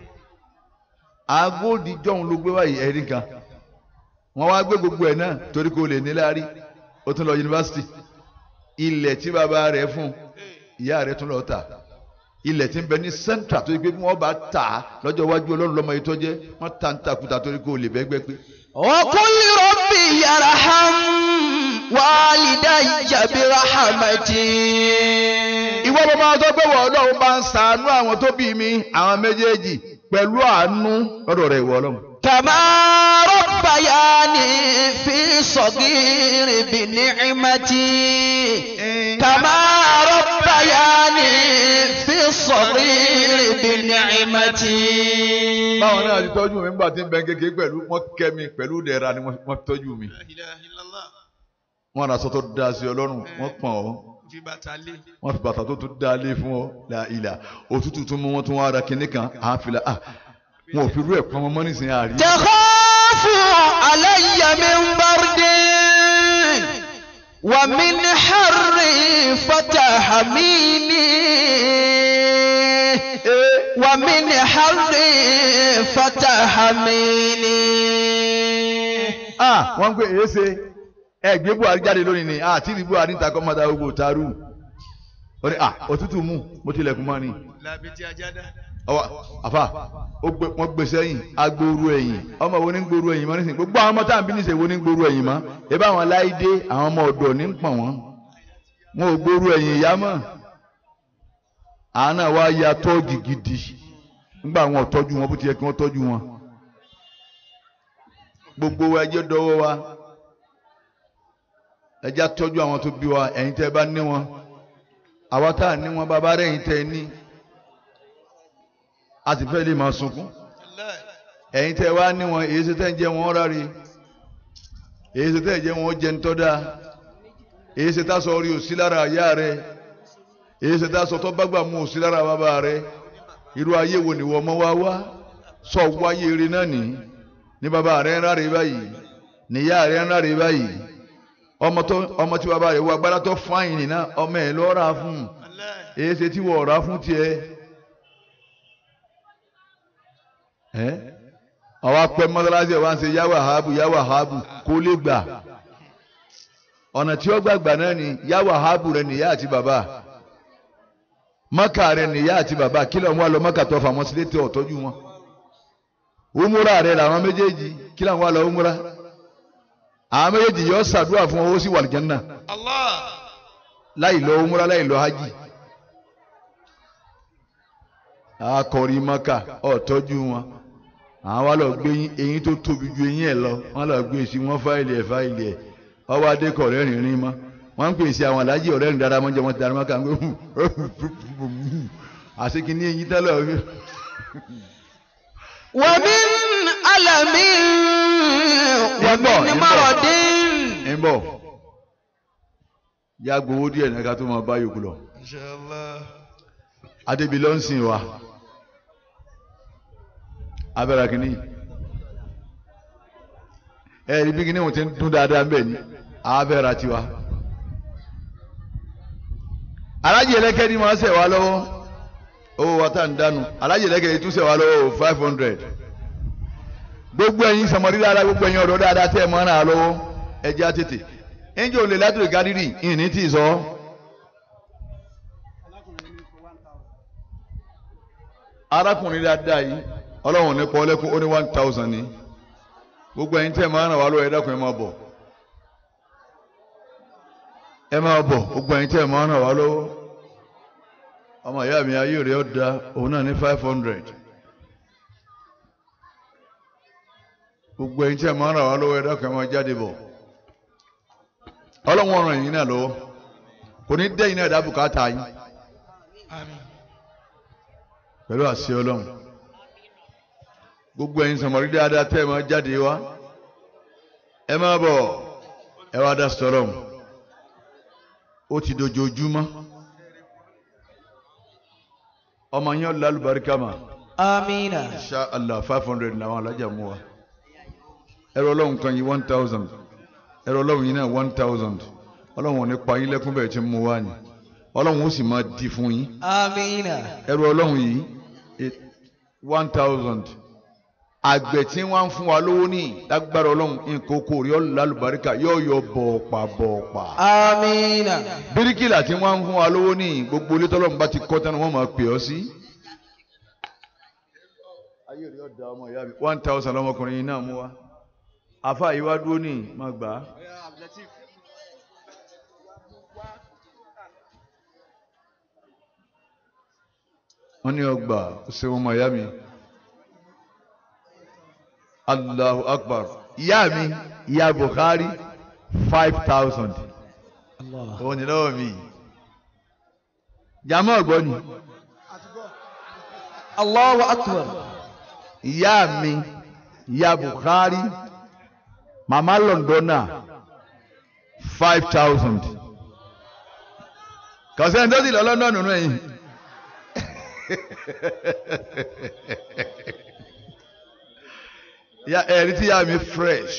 agóòdì jọ̀hún ló gbé wáyé ẹ̀rí kan wọ́n wá gbé gbogbo ẹ̀ náà torí kò lè níláárí ó tún lọ yunifásitì ilẹ̀ tí bàbá rẹ̀ fún ìyá rẹ̀ tún lọ tà ilẹ̀ tí ń bẹ ní central tó yẹ pé wọ́n bá tà á lọ́jọ́ iwájú ọlọ́run lọ́mọ ètò jẹ́ wọ́n ta ń takùtà torí kò lè bẹ́gbẹ́ pé. wa qul rabbi yarham walidayya birahmati. ìwọ bá máa sọ pé wọ́n ọlọ́run bá ń ṣàánú àwọn tó bí mi àwọn méjèèjì pẹ̀lú àánú lọ́dọ̀ rẹ̀ ìwọ ọlọ́run. kama rabbayani fi saghiri bi ni'mati. kama rabbayani fi saghiri bi ni'mati. báwọn náà ti tọ́jú mi nígbà tí ń bẹ kékeré pẹ̀lú wọ́n kẹ́ mi pẹ̀lú ìdẹ̀ra ni wọ́n tọ́jú mi. wọ́n ra sọ́tọ̀ dá sí ọlọ́run wọ́n pọ̀n ọ́ wọ́n fi bàtà tó tún dá lé fún ọ la ìlà òtútù tún mú wọn tún wá ra kinní kan àáfilà ah wọn ò fi rú ẹ̀ pọ́n mọ́ nísìnyí àárí. takhafu alayya min bardi wa min harri fatahmini wa min harri fatahmini. ah wọ́n ń pè é ṣe ẹgbẹ́ buhari jáde lónìí ni àti ìdí buhari ń takọ́ mọ́ta ogun taru ó ní òtútù mú mo tilẹ̀kùn mọ́ ni. ọwọ́ àfà wọ́n gbé sẹ́yìn agbóoru ẹ̀yìn ọmọ wo ní gbóoru ẹ̀yìn mọ́ nísìnyí gbogbo àwọn ọmọ tá à ń bí níṣẹ́ wo ní gbóoru ẹ̀yìn mọ́ ẹ bá wọn láìdé àwọn ọmọ ọ̀dọ́ ní pọ̀ wọ́n wọn ò gbóoru ẹ̀yìn ìyá mọ́ àwọn náà wá ya tọ́ọ̀gì gidi nígbà wọn ò tọ́jú wọn bó ti yẹ kí wọ́n tọ́jú wọn gbogbo wa ẹjẹ́ dọ́wọ́ wa ẹjẹ́ tọ́jú àwọn tó bí wa ẹ̀yin tẹ́ bá ní wọn àwa tá à ní wọn bàbá rẹ̀ ẹ̀yin tẹ́ ní a sì fẹ́ lè máa sunkún ẹ̀yin tẹ́ wá ní wọn èyí ṣe tẹ́ ń jẹ́ wọn ráre èyí ṣe tẹ́ ń jẹ́ wọn jẹ́ ń tọ́da èyí ṣe tá sọ orí òsí lára ìyá rẹ̀ èyí ṣe tá sọ tó bá gbà mú òsí lára bàbá rẹ̀ irú ayé wo ni wọ́n mọ́ wá wá sọ wáyé eré náà nì ní bàbá rẹ̀ ń ráre báyìí níyà rẹ̀ ń ráre báyìí ọmọ tó ọmọ tí bàbá rẹ̀ wọ agbára tó fáyìn nìna ọmọ ẹ̀ lọ́ọ́ rà fún èyí ṣe tí wọ́n rà fún tiẹ̀ ẹ́ ọwọ́ apẹ́ mọ́tàlásí ẹ̀ wá ń ṣe yá wàhábù yá wàhábù kó lè gbà ọ̀nà tí ó gbàgbà náà ni yá wàhábù rẹ̀ nìyá àti bàbá mọ́kà rẹ̀ nìyá àti bàbá kí lóun wá lọ mọ́kà tó fà wọ́n sílé tẹ ọ̀tọ́jú wọn umura rẹ̀ làwọn méjèèjì kí lóun wá lọ umura àwọn méjèèjì yóò ṣàdúrà fún owó sí wàlìjánná láì lọ umura láì lọ hajj akọrin mọ́kà ọ̀tọ́jú wọn àwọn wa lọ gbé eyín tó tóbi ju eyín ẹ̀ lọ wọ́n lọ gbé sí wọ́n fáìlì ẹ̀ fáìlì ẹ̀ ọwọ́ adékọ̀ ọ̀rẹ́ rìnrìn mọ́ wọ́n ń pè sí àwọn alájí ọ̀rẹ́ rìn dáadáa mọ́jọ́ wọn ti dáná mọ́kà ń gbé àṣekì ní eyín tẹ́lẹ̀ ọ̀rẹ́. wa min alamin wa min maradin. ń bọ̀ yá gbowó díẹ̀ náà ká tó máa bá yòókù lọ. adébí ló ń sìn wa abẹ́rẹ́ kìíní ẹ̀rí bí kìíní wọn ti ń dún dáadáa ń bẹ̀ ní abẹ́rẹ́ tiwa alájì ẹlẹ́kẹ́ ni wọ́n ṣẹ̀ wá lọ́wọ́ owó wa tá à ń dànù alájì ẹlẹ́kẹ́ yìí tún ṣẹ̀ wá lọ́wọ́ five hundred gbogbo ẹ̀yin sọmọdé dáadáa gbogbo ẹ̀yin ọ̀dọ́ dáadáa tẹ́ ẹ̀ mọ́ náà lọ́wọ́ ẹ̀jẹ̀ àtètè ẹ̀jẹ̀ òun lè látòlè gádìrì ìní tì í sọ. arákùnrin dáadáa yìí ọlọ́run ní pọ́ lẹ́kún ó ní one thousand ní gbogbo ẹ̀yin tẹ́ máa ràn wá lọ́wọ́ ẹ dákun ẹ máa bọ̀ ẹ máa bọ̀ gbogbo ẹ̀yin tẹ́ máa ràn wá lọ́wọ́ ọmọ ìyá mi ayé rẹ̀ ọ̀dà òun náà ní five hundred gbogbo ẹ̀yin tẹ́ máa ràn wá lọ́wọ́ ẹ dákun ẹ máa jáde bọ̀ ọlọ́run ràn yín náà lọ́wọ́ kò ní dẹ́yìn náà dábùkà tá yín pẹ̀lú àṣẹ ọlọ́run gbogbo ẹ̀yin sọmọrí dáadáa tẹ́ ẹ máa jáde wá ẹ máa bọ̀ ẹ wá dá sọ̀rọ̀ ó ti dojoojúmọ́ ọmọ yẹn ọ̀la alùbáríkà mà amina insha allah five hundred làwọn alájà mú wa ẹ̀rọ ọlọ́run kan yìí one thousand ẹ̀rọ ọlọ́run yìí náà one thousand ọlọ́run ò ní pa yín lẹ́kún bẹ́ẹ̀ tí ń mú wa ni ọlọ́run ó sì máa di fún yín amina ẹ̀rọ ọlọ́run yìí one thousand àgbẹ̀ tí wọ́n ń fún wa lówó ní lágbára ọlọ́run nǹkan oko rí ọ̀la alùbáríkà yóò yọ bọ̀ọ̀pà bọ̀ọ̀pà. amina. bíríkìlà tí wọ́n ń fún wa lówó ní gbogbo ilé tọ́lọ́run bá ti kọ́ tán wọ́n máa pè ọ́ sí. ayé rí ọ̀dà ọmọ ìyá mi one thousand ọmọkùnrin yìí náà mú wa àfa yìí wá dúró ní máa gbà á. wọ́n ní ọgbà ṣé wọ́n mọ ìyá mi. Allahu Akbar ìyá mi ìyá Bukhari five thousand òun ni lọ́wọ́ mi jama ọgbọ́ni Allahu Akbar ìyá mi ìyá Bukhari mama Londona five thousand kọ̀sẹ́ ń tó ti lọ London nínú ẹ̀yìn. Ya ẹ̀rí tí yá mi fresh.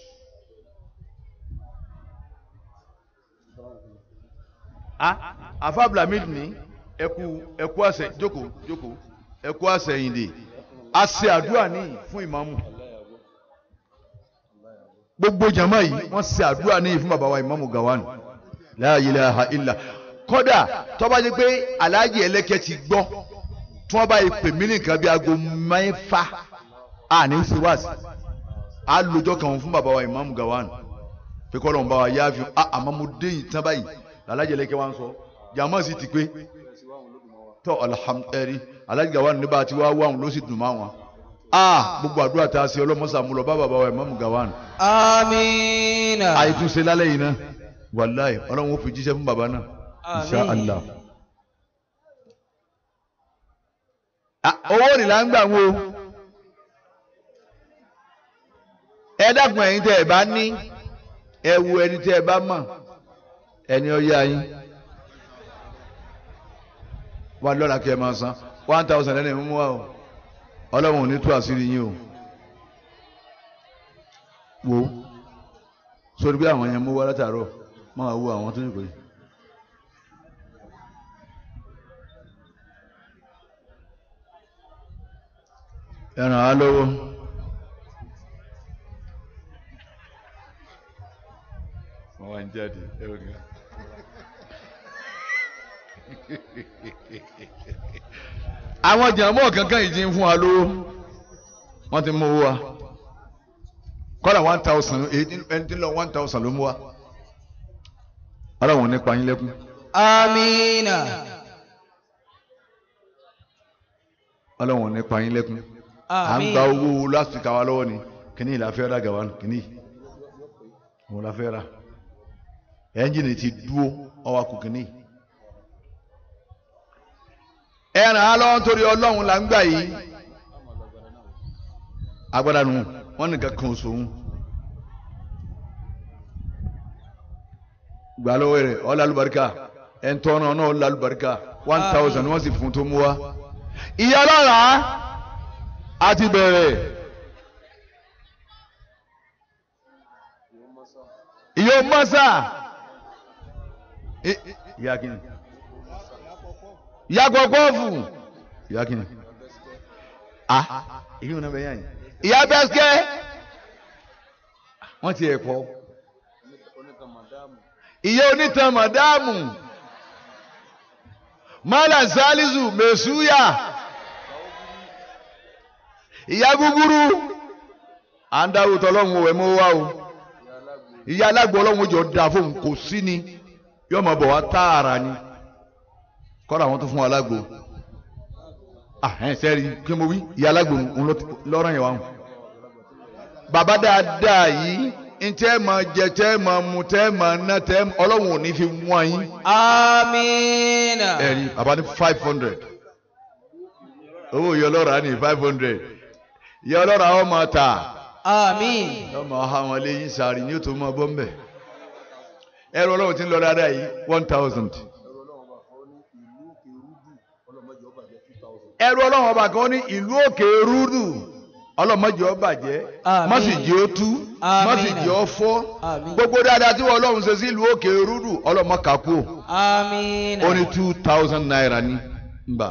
Ah, Afa Blamid ní ẹkú ẹkú àṣẹ jókòó jókòó ẹkú àṣẹyìndè àṣẹ àdúrà ní fún ìmáàmù. Gbogbo jama yìí wọ́n ṣe àdúrà ní fún bàbá wa ìmáàmù Gawan. La ilaha illa. Kódà tó bá jẹ́ pé Aláàjì Ẹlẹ́kẹ́ ti gbọ́ tí wọ́n bá yẹ pè mí ní nǹkan bí aago mẹ́fà. a ní sí wáàsí a lójọ́ kan fún bàbá wa Imam Gawan pé kọ́ lọ́n bá wa yááfi àmọ́ mo dé yìí tán báyìí Alhaji Ẹlẹ́kẹ́ wa ń sọ jàmọ́ sì ti pé tọ́ alhamdulilayi Alhaji Gawan nígbà tí wàá wà wọn ló sì dùn máa wọn a gbogbo àdúrà tá a ṣe ọlọ́mọṣà mú lọ bá bàbá wa Imam Gawan. amiina. àìtúnṣe lálẹ́ yìí náà wàláì ọlọ́run ó fi jíṣẹ́ fún bàbá náà insha Allah. owó nìlà ń gbà wo. ẹ dákun ẹ̀yin tẹ́ ẹ bá ní ẹ wo ẹni tẹ́ ẹ bá mọ̀ ẹni ọyá yín wà lọ́la kí ẹ máa san one thousand ẹni mú wa o ọlọ́run ò ní tú àṣírí yín o wo sórí bí àwọn yẹn mú wa látàárọ̀ máa wo àwọn tó ní pé ẹ ràn á lọ́wọ́. wọ́n wá ń jáde ẹ̀rọ kan. àwọn jàmọ́ kankan yìí ti ń fún wa lówó wọ́n ti mú owó wa kọ́lá one thousand ẹni tí ń lọ one thousand ló mú wa ọlọ́run nípa yín lẹ́kún. amiina. ọlọ́run nípa yín lẹ́kún. à ń gba owó láti kà wá lọ́wọ́ ni kíní ìlàfẹ́ rà gàwá kíní òun la fẹ́ ra ẹ́ńjìnì ti dúó ọwọ́ akùnkìní. ẹ̀ràn alọ́ nítorí ọlọ́run là ń gbà yìí agbára nù wọ́n nìkan kan sóhun gbà lọ́wọ́ rẹ̀ ọ̀là alùbáríkà ẹ̀ńtọ́nà náà ọ̀là alùbáríkà one thousand wọ́n sì fún tó mú wa. ìyá ọlọ́ra a ti bẹ̀rẹ̀. ìyó mọ́sá ìyá kìíní ìyá gbọ́gbọ́fù ìyá kìíní ah èyí ò náà bẹ yàn yìí ìyá bẹ́sikẹ́ wọ́n ti ẹ̀ kọ́ ìyá onítàn màdámù mọ́là sálísù mẹ́súyà ìyá gúgúrú à ń dáwọ́ tọ́lọ́run òwe mọ́ wá o ìyá alágbó ọlọ́run jọ da fóun kò sí ni yóò máa bọ̀ wá tààrà ni kọ́ra àwọn tó fún wa alágbó sẹ́ẹ̀rì kí mo wí ìyá alágbó lọ́rọ̀ yẹn wá hàn bàbá dáadáa yìí ntẹ́ máa jẹ tẹ́ máa mu tẹ́ máa ná tẹ́ ọlọ́run ò ní fi wọ́n yín. amiina. ẹ̀rí bàbá ní five hundred owó ìyá ọlọ́ràá ní five hundred ìyá ọlọ́ràá ọ̀ máa ta. àmín. ọmọ àwọn lẹ́yìn sáré ní òtún mọ́ bọ́m̀bẹ̀ ẹ̀rọ ọlọ́run ti ń lọ dáadáa yìí one thousand. ẹ̀rọ ọlọ́run ọba kan ní ìlú òkè rúdù ọlọ́mọdé ó bàjẹ́ má sì jẹ́ ó tú má sì jẹ́ ó fọ́ gbogbo dáadáa tí wọ́n ọlọ́run ṣe sí ìlú òkè rúdù ọlọ́mọ kàkú ó ní two thousand naira ní gbà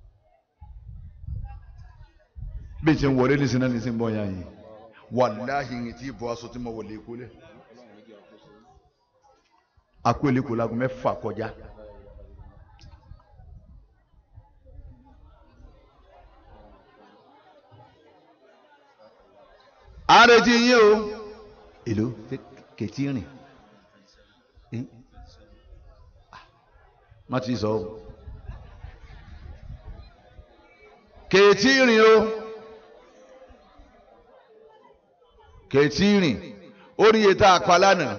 bí n ṣe ń wọlé nísìnyí náà nísìnyí bọ́ yàn yìí wàláhì ní tí ìbọn aṣọ tí mo wọlé kó lẹ̀ akó èlé kó lagun mẹ́fà kọjá. àrètí yín o èlò kẹtí rìn má ti sọ o kẹtí rìn o kẹtí rìn orí yẹn tá a pa lánàá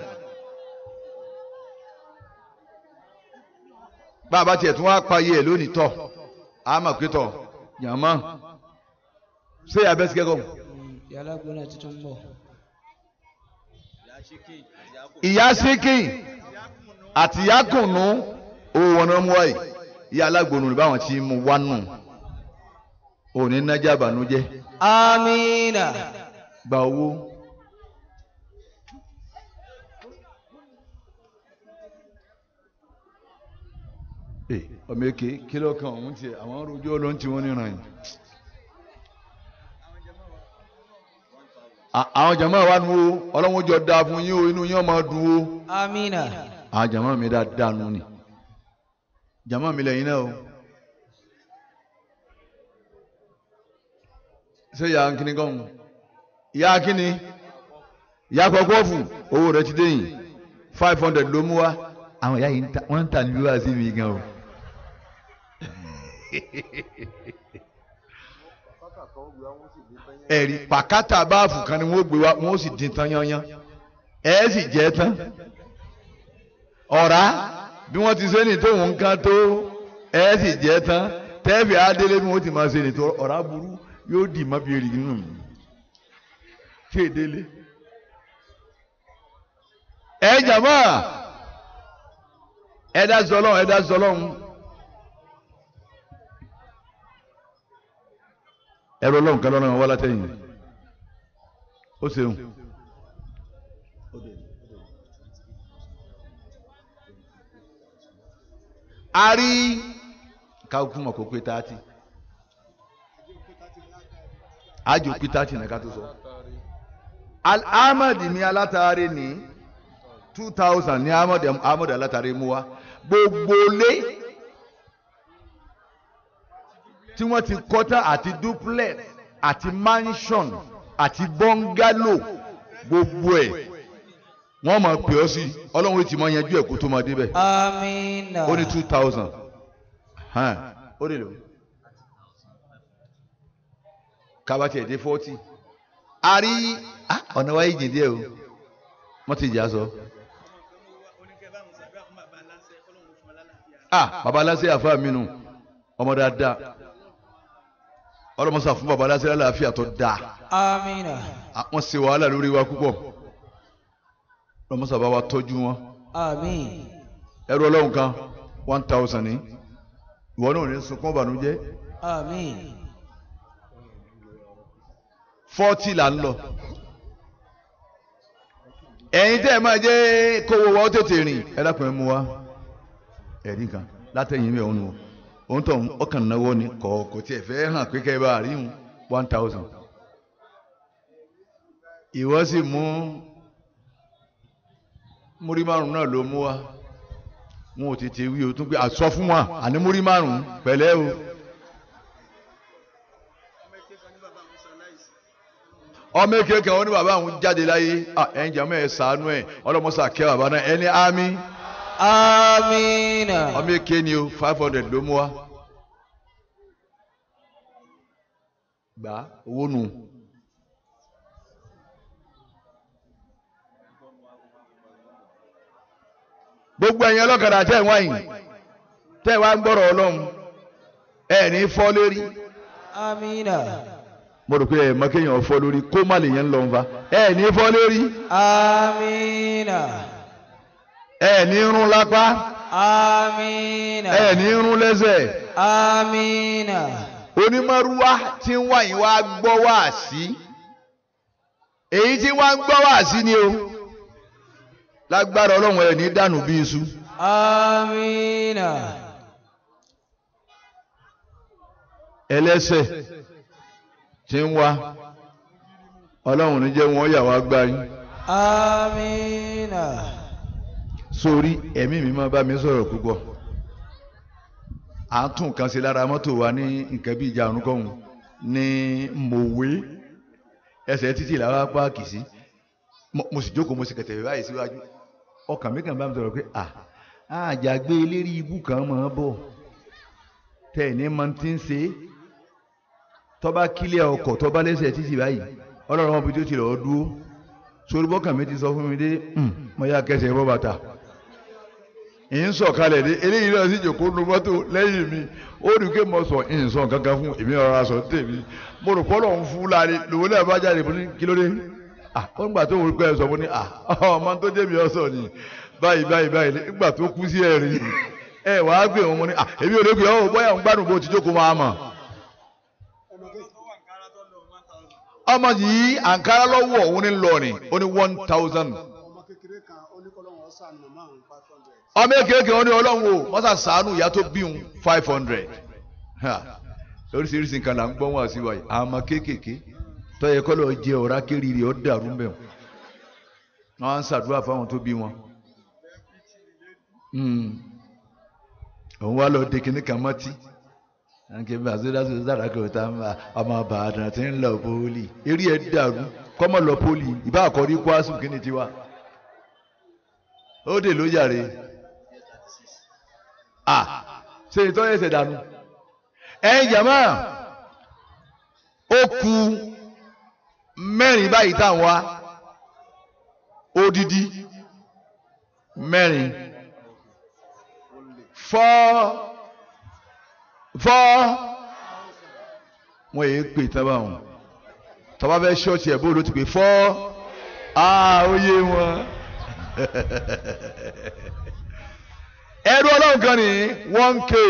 bàbá tiẹ̀ tún wá pa yẹ lónìí tọ̀ àmọ̀ pé tọ̀ yàmọ́ ṣé abẹ́sí kẹ́kọ̀ọ́. Ìyá gbóná tuntun bọ̀. Ìyá síkì àti ìyá kùnú owó wọn náà mú wáyé ìyá alágbónú rẹ báwọn tí mú wá nù òní nájà bànújẹ́. amiina. gba owó. ọmọ èké kí ló kàn ọ̀hún tiẹ̀ àwọn rojọ́ ló ń tí wọ́n níran yìí. àwọn jama wa nu o ọlọ́run jọ da fún yín o inú yín ọmọ dùn o. amiina. àwọn jama mi dá dànù ni jama mi lẹ́yìn náà o. ṣé ìyá nkíní kan ìyá kíní ìyá kọ́kọ́ fún owó rẹ ti dé yìí five hundred ló mú wa àwọn ìyá yìí wọ́n ń tà ní wíwá sí mi gan o. ẹ̀rí pàkátà báàfù kan ni wọ́n gbé wa wọ́n sì dín tán yányán ẹ̀ sì jẹ́ tán ọ̀rá bí wọ́n ti ṣe ní tó nǹkan tó ẹ̀ sì jẹ́ tán tẹ́ẹ̀fì adélé bí wọ́n ti máa ṣe ní tó ọ̀rá burú yóò dì má bí èrì nínú mi tí èdélé. ẹ jàmbá ẹ dá sọlọ́n ẹ dá sọlọ́n. ẹrọ ọlọ́run kan lọ́nà wá látẹ̀yìn ó ṣeun. a rí káwọ́ fún ọkọ̀ pé táàtì àjò pé táàtì náà ká tó sọ. Ahmed ní alátàrí ní two thousand ní Ahmed Ahmed alátàrí mú wa gbogbo lé tí wọ́n ti kọ́tà àti duplex àti mansion àti bungalow gbogbo ẹ̀ wọ́n máa pè ọ́ sí ọlọ́run ti máa yanjú ẹ̀ kó tó máa débẹ̀. amiina. ó ní two thousand ó lè lò kábàtì ẹ̀ dé forty a rí ọ̀nà wáyé jìn díẹ̀ o wọ́n ti jà sọ. ah baba aláṣẹ àfa mi nù ọmọ dáadáa ọlọmọsà fún baba aláṣẹ àlàáfíà tó dáa. amiina. wọ́n ṣe wàhálà lórí wa púpọ̀ ọlọmọsà bá wa tọ́jú wọn. àmín. ẹrú ọlọ́run kan one thousand ní ìwọ náà ò ní sunkún ìbànújẹ́. àmín. forty là ń lọ. ẹ̀yin tẹ́ ẹ máa jẹ́ kówó wa ó tètè rìn ẹ dákun ẹ mú wa ẹ̀rí kan látẹ̀yìn mi òun o òun tó ọkàn náwó ni kò kò tiẹ̀ fẹ́ hàn pé kẹ́ ẹ bá rí un one thousand. ìwọ sì mú múrí márùn náà ló mú wa wọn ò tètè wí o tún pé àsọ fún wa àní múrí márùn pẹ̀lẹ́ o. ọmọ èké kan wọn ní bàbá àwọn jáde láyé ẹ̀yin jàmọ́ ẹ̀ ṣàánú ẹ̀ ọlọ́mọṣà kẹ́ bàbá náà ẹni àmì. Amina. ọmọ èké ni o five hundred ló mú wa. gbà owó nù. gbogbo ẹ̀yin ọlọ́kadà tẹ̀ wáyìn tẹ̀ wá ń gbọ́rọ̀ ọlọ́run ẹ̀ ní fọ́ lérí. Amina. mo rò pé ẹ̀ mọ́ kéèyàn fọ́ lórí kó má lè yẹn ń lọ nfa ẹ̀ ní fọ́ lérí. Amina. ẹ̀ ní rún lápá. Amina. ẹ̀ ní rún lẹ́sẹ̀. Amina. onímọ̀rúwá tí ń wáyìn wá gbọ́ wá sí èyí tí wá ń gbọ́ wá sí ni o lágbára ọlọ́run ẹ̀ ní dànù bí iṣu. Amina. ẹlẹ́sẹ̀ tí ń wá ọlọ́run ní jẹ́ wọ́n yà wá gbá yín. Amina. sórí ẹ̀mí mi máa bá mi sọ̀rọ̀ púpọ̀ à ń tún nǹkan ṣe lára mọ́tò wa ní nǹkan bí ìjà àrùn kọ́hún ní mòwe ẹsẹ̀ títì làwọn páàkì sí mo sì jókòó mo sì kẹ̀tẹ̀ báyìí síwájú ọkàn mi kàn bá mi sọ̀rọ̀ pé à àjàgbé eléré ibú kan máa bọ̀ tẹ̀ ní máa ti ń ṣe tọ́ba kílẹ̀ ọkọ̀ tọ́ba lẹ́sẹ̀ títì báyìí ọlọ́run ọmọ bíi tó ti lọ́ọ́ dúró sórí bọ́kàn mi ti sọ fún mi dé mo yá kẹsẹ̀ bọ́ bàtà ìyín sọ kalẹ̀ dé eléyìí náà sì jòkó nu mọ́tò lẹ́yìn mi ó rí ké mo sọ ìyín sọ kankan fún èmi ọ̀rọ̀ aṣọ tèmi mo rò pọ́lọ̀ ń fún láàrin lòun náà bá jáde fún ní kí ló dé ah ó ń gbà tó wọ́n pẹ́ sọ fún ní ah ọmọ tó débi ọ̀sọ̀ ni báyìí báyìí báyìí nígbà tó kú sí ẹ̀rín ẹ wàá gbé wọn mo ní ah èmi ò lè gbé ọ bóyá ń gbádùn bó ti jókòó máa mọ̀. ọmọ yìí àǹkárá lọ́wọ́ òun ní lọ́ọ̀nì ó ní one thousand. ọmọ kékeré wọn ní ọlọ́run o wọ́n sà sàánú ìyá tó bí un five hundred oríṣiríṣi nǹkan là ń gbọ́ wọn sí wáyé àmọ́ kéékèèké tọ́yẹ kọ́ lọ́ọ́ jẹ ọ̀rá kéré ó dàrú mẹ́wọ̀n wọ́n á ń ṣàdúrà fáwọn tó bí wọn. òun wá lọ de kinní kan mọ́tí ànkè bí àzúdásù sàràkè òtá ọmọ Ìbàdàn tí ń lọ pólì eré ẹ̀ dàrú kọ́mọ lọ pólì ìbá àkọ́rí kwásù kí ni tiwa ó dè ló yàrá ah ṣe ìtọ́jú ẹsẹ̀ dànù ẹ̀yin jàmá ó ku mẹ́rin báyìí táwọn wá odidi mẹ́rin fọ́ fọ́ wọ́n yéé pè tábà wọn tọ́ba fẹ́ ṣọ́ọ̀ṣì ẹ̀ bó ló ti pè fọ́ ah ó yé wọn ẹrú ọlọ́run kan ní one k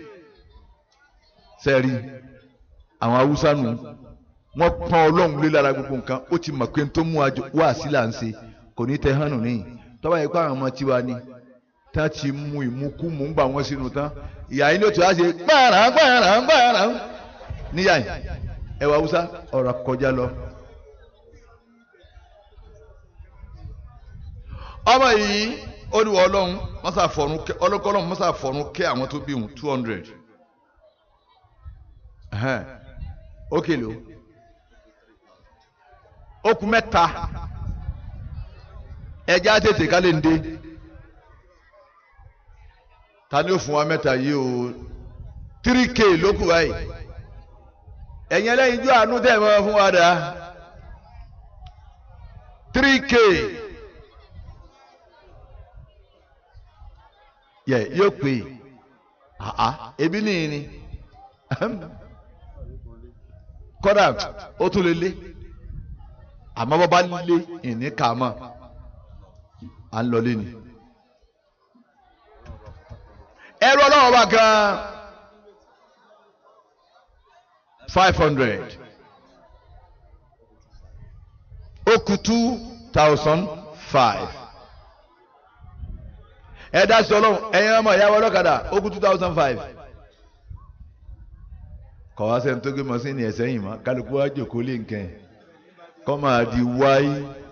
sẹ́ẹ̀rí àwọn haúsá nù wọ́n pọ́n ọlọ́run lé lára gbogbo nǹkan ó ti mọ̀ pé tó mú wá sí là ń ṣe kò ní tẹ hànú níyìn tọ́ba yìí kó àwọn ọmọ tiwa ni tá ti mú ìmúkúmú ń gbà wọ́n sínú tán ìyá yín ló ti wá ṣe gbàrà gbàrà gbàrà níyà yìí ẹwà haúsá ọ̀rọ̀ kọjá lọ. ọmọ yìí ó ní ọlọ́run mọ́sá fọ̀run kẹ́ ọlọ́kọ́lọ́run mọ́sá fọ̀run kẹ́ àwọn tó bí wọn two hundred ó kèlè o ó kù mẹ́ta ẹja tètè ká lè ń dé ta ni ó fún wa mẹ́ta yìí o three k ló kù báyìí ẹ̀yin ẹlẹ́yin jó àánú tẹ̀ mọ́ fún wa dà three k. yẹ yóò pè é ebi nìyí ni kódà ó tún lè lé àmọ́ bọ́ bá lé ìní kà mọ́ à ń lọ lé ni. ẹrú ọlọ́wọ́ bá gan five hundred ó kù two thousand five. ẹ dá sí ọlọ́run ẹ̀yin ọmọ ìyá wa ọlọ́kadà ó kú two thousand five kọ̀ wá sẹ́ni tó gbé mọ́sínì ẹ̀ sẹ́yìn mọ́ kálukú wá jòkó lé nǹkan ẹ̀ kọ́ máa di wáyé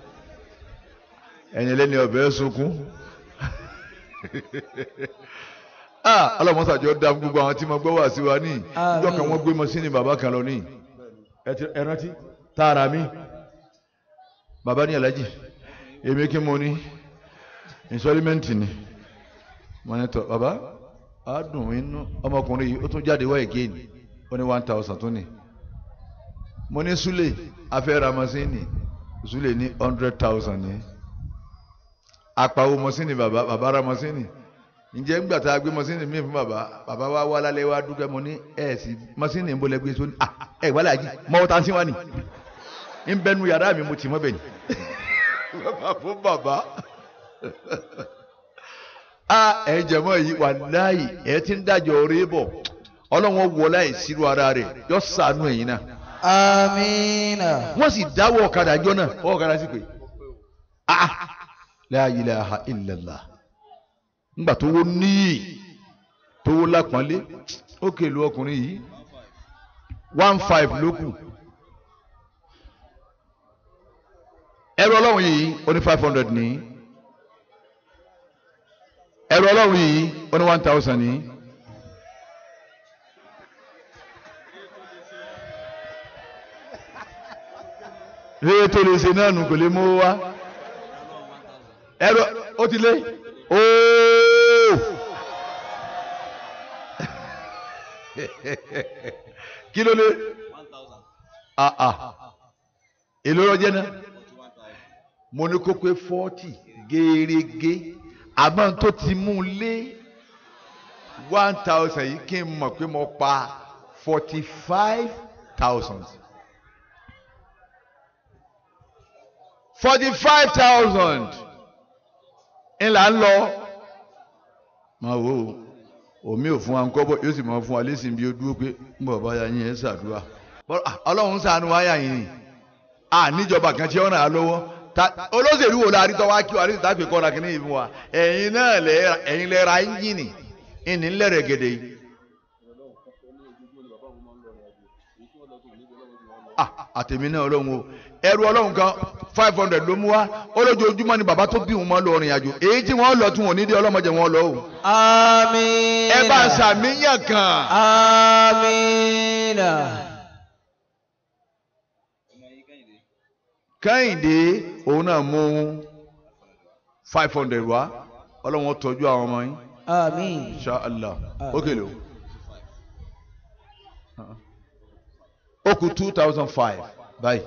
ẹ̀yin lẹ́ni ọ̀bẹ sunkún ọlọ́mọ́sàjọ́ dá gbogbo àwọn tí mo gbọ́ wá sí wa ní ìjọ kan wọ́n gbé mọ́sínì bàbá kan lọ ní ẹ rántí tààrà mi bàbá ní alájì èmi kí mo ní installment ni mo ní tọ́ bàbá á dùn inú ọmọkùnrin yìí ó tún jáde wá again ó ní one thousand tó ní mo ní súlè afẹ́ ra masínì súlè ní hundred thousand ní àpàwọ̀ masínì bàbá bàbá ra masínì ǹjẹ́ ńgbà tá a gbé masínì míì fún bàbá bàbá wa wá lálẹ́ wá dúpẹ́ mo ní ẹ̀ sí masínì ń bolẹ̀ gbé sóní à ẹ̀ wálé àjí mọ́wọ́ tá a ń sìn wá ní ń bẹnu yàrá mi mo tì mọ́ bẹ̀yìn bàbá fún bàbá a ẹ̀ jẹ̀mọ́ yìí wà láàyè ẹ̀ ti ń dájọ́ orí bọ̀ ọlọ́run wọlé ìṣirò ara rẹ̀ yọ sànú ẹ̀yìn náà. Amina. wọ́n sì dáwọ́ ọ̀kadà jọ náà ọ̀kadà sì pé ah la ilaha illallah ńgbà tó wó níyì tó wó lápọ́nlé ó kèlú ọkùnrin yìí one five ló kù ẹrù ọlọ́run yìí ó ní five hundred ní ẹrù ọlọ́run yìí ó ní one thousand ní. rèé tó lè ṣe náà nù kò lè mú wá ẹrù ó ti lé ooo kí ló lé ah ah èlò ọjọ́ náà mo ní kó pé forty gẹ́rẹ́gẹ́ àmọ́ tó ti mú lé one thousand yìí kí n mọ̀ pé mo pa forty five thousand. forty five thousand ńlá ń lọ máa wò ó omi ò fún wa ńkọ́ bọ́ yóò sì máa fún wa lẹ́sìn bí ó dúró pé ń bọ̀ báyà yín ẹ̀ ṣàdúrà ọlọ́run ṣàánú wáyà yín ni à níjọba kan tí ó ràn á lọ́wọ́ olóṣèlú wo la rí tọ́wá kí wa rí tàbí kọ́ra kí ní ìfún wa ẹ̀yin náà ẹ̀yin lè ra ẹ́ńjìnì ìní ńlẹ̀rẹ̀ gèdè yìí. àtẹ̀mí náà ọlọ́run o ẹrù ọlọ́run kan five hundred ló mú wa olójoojúmọ́ ni bàbá tó bí wọn máa lọ rìn àjò èyí tí wọ́n lọ tí wọ́n ní dé ọlọ́mọdé wọn lọ o. Àmín. ẹ bá ṣàmìyàn kan. Àmín. Kẹ́hìndé òun náà mú five hundred wá ọlọ́run ó tọ́jú àwọn ọmọ yín. Àmín. Insha Allah ó kèlè o. ó kù two thousand five báyìí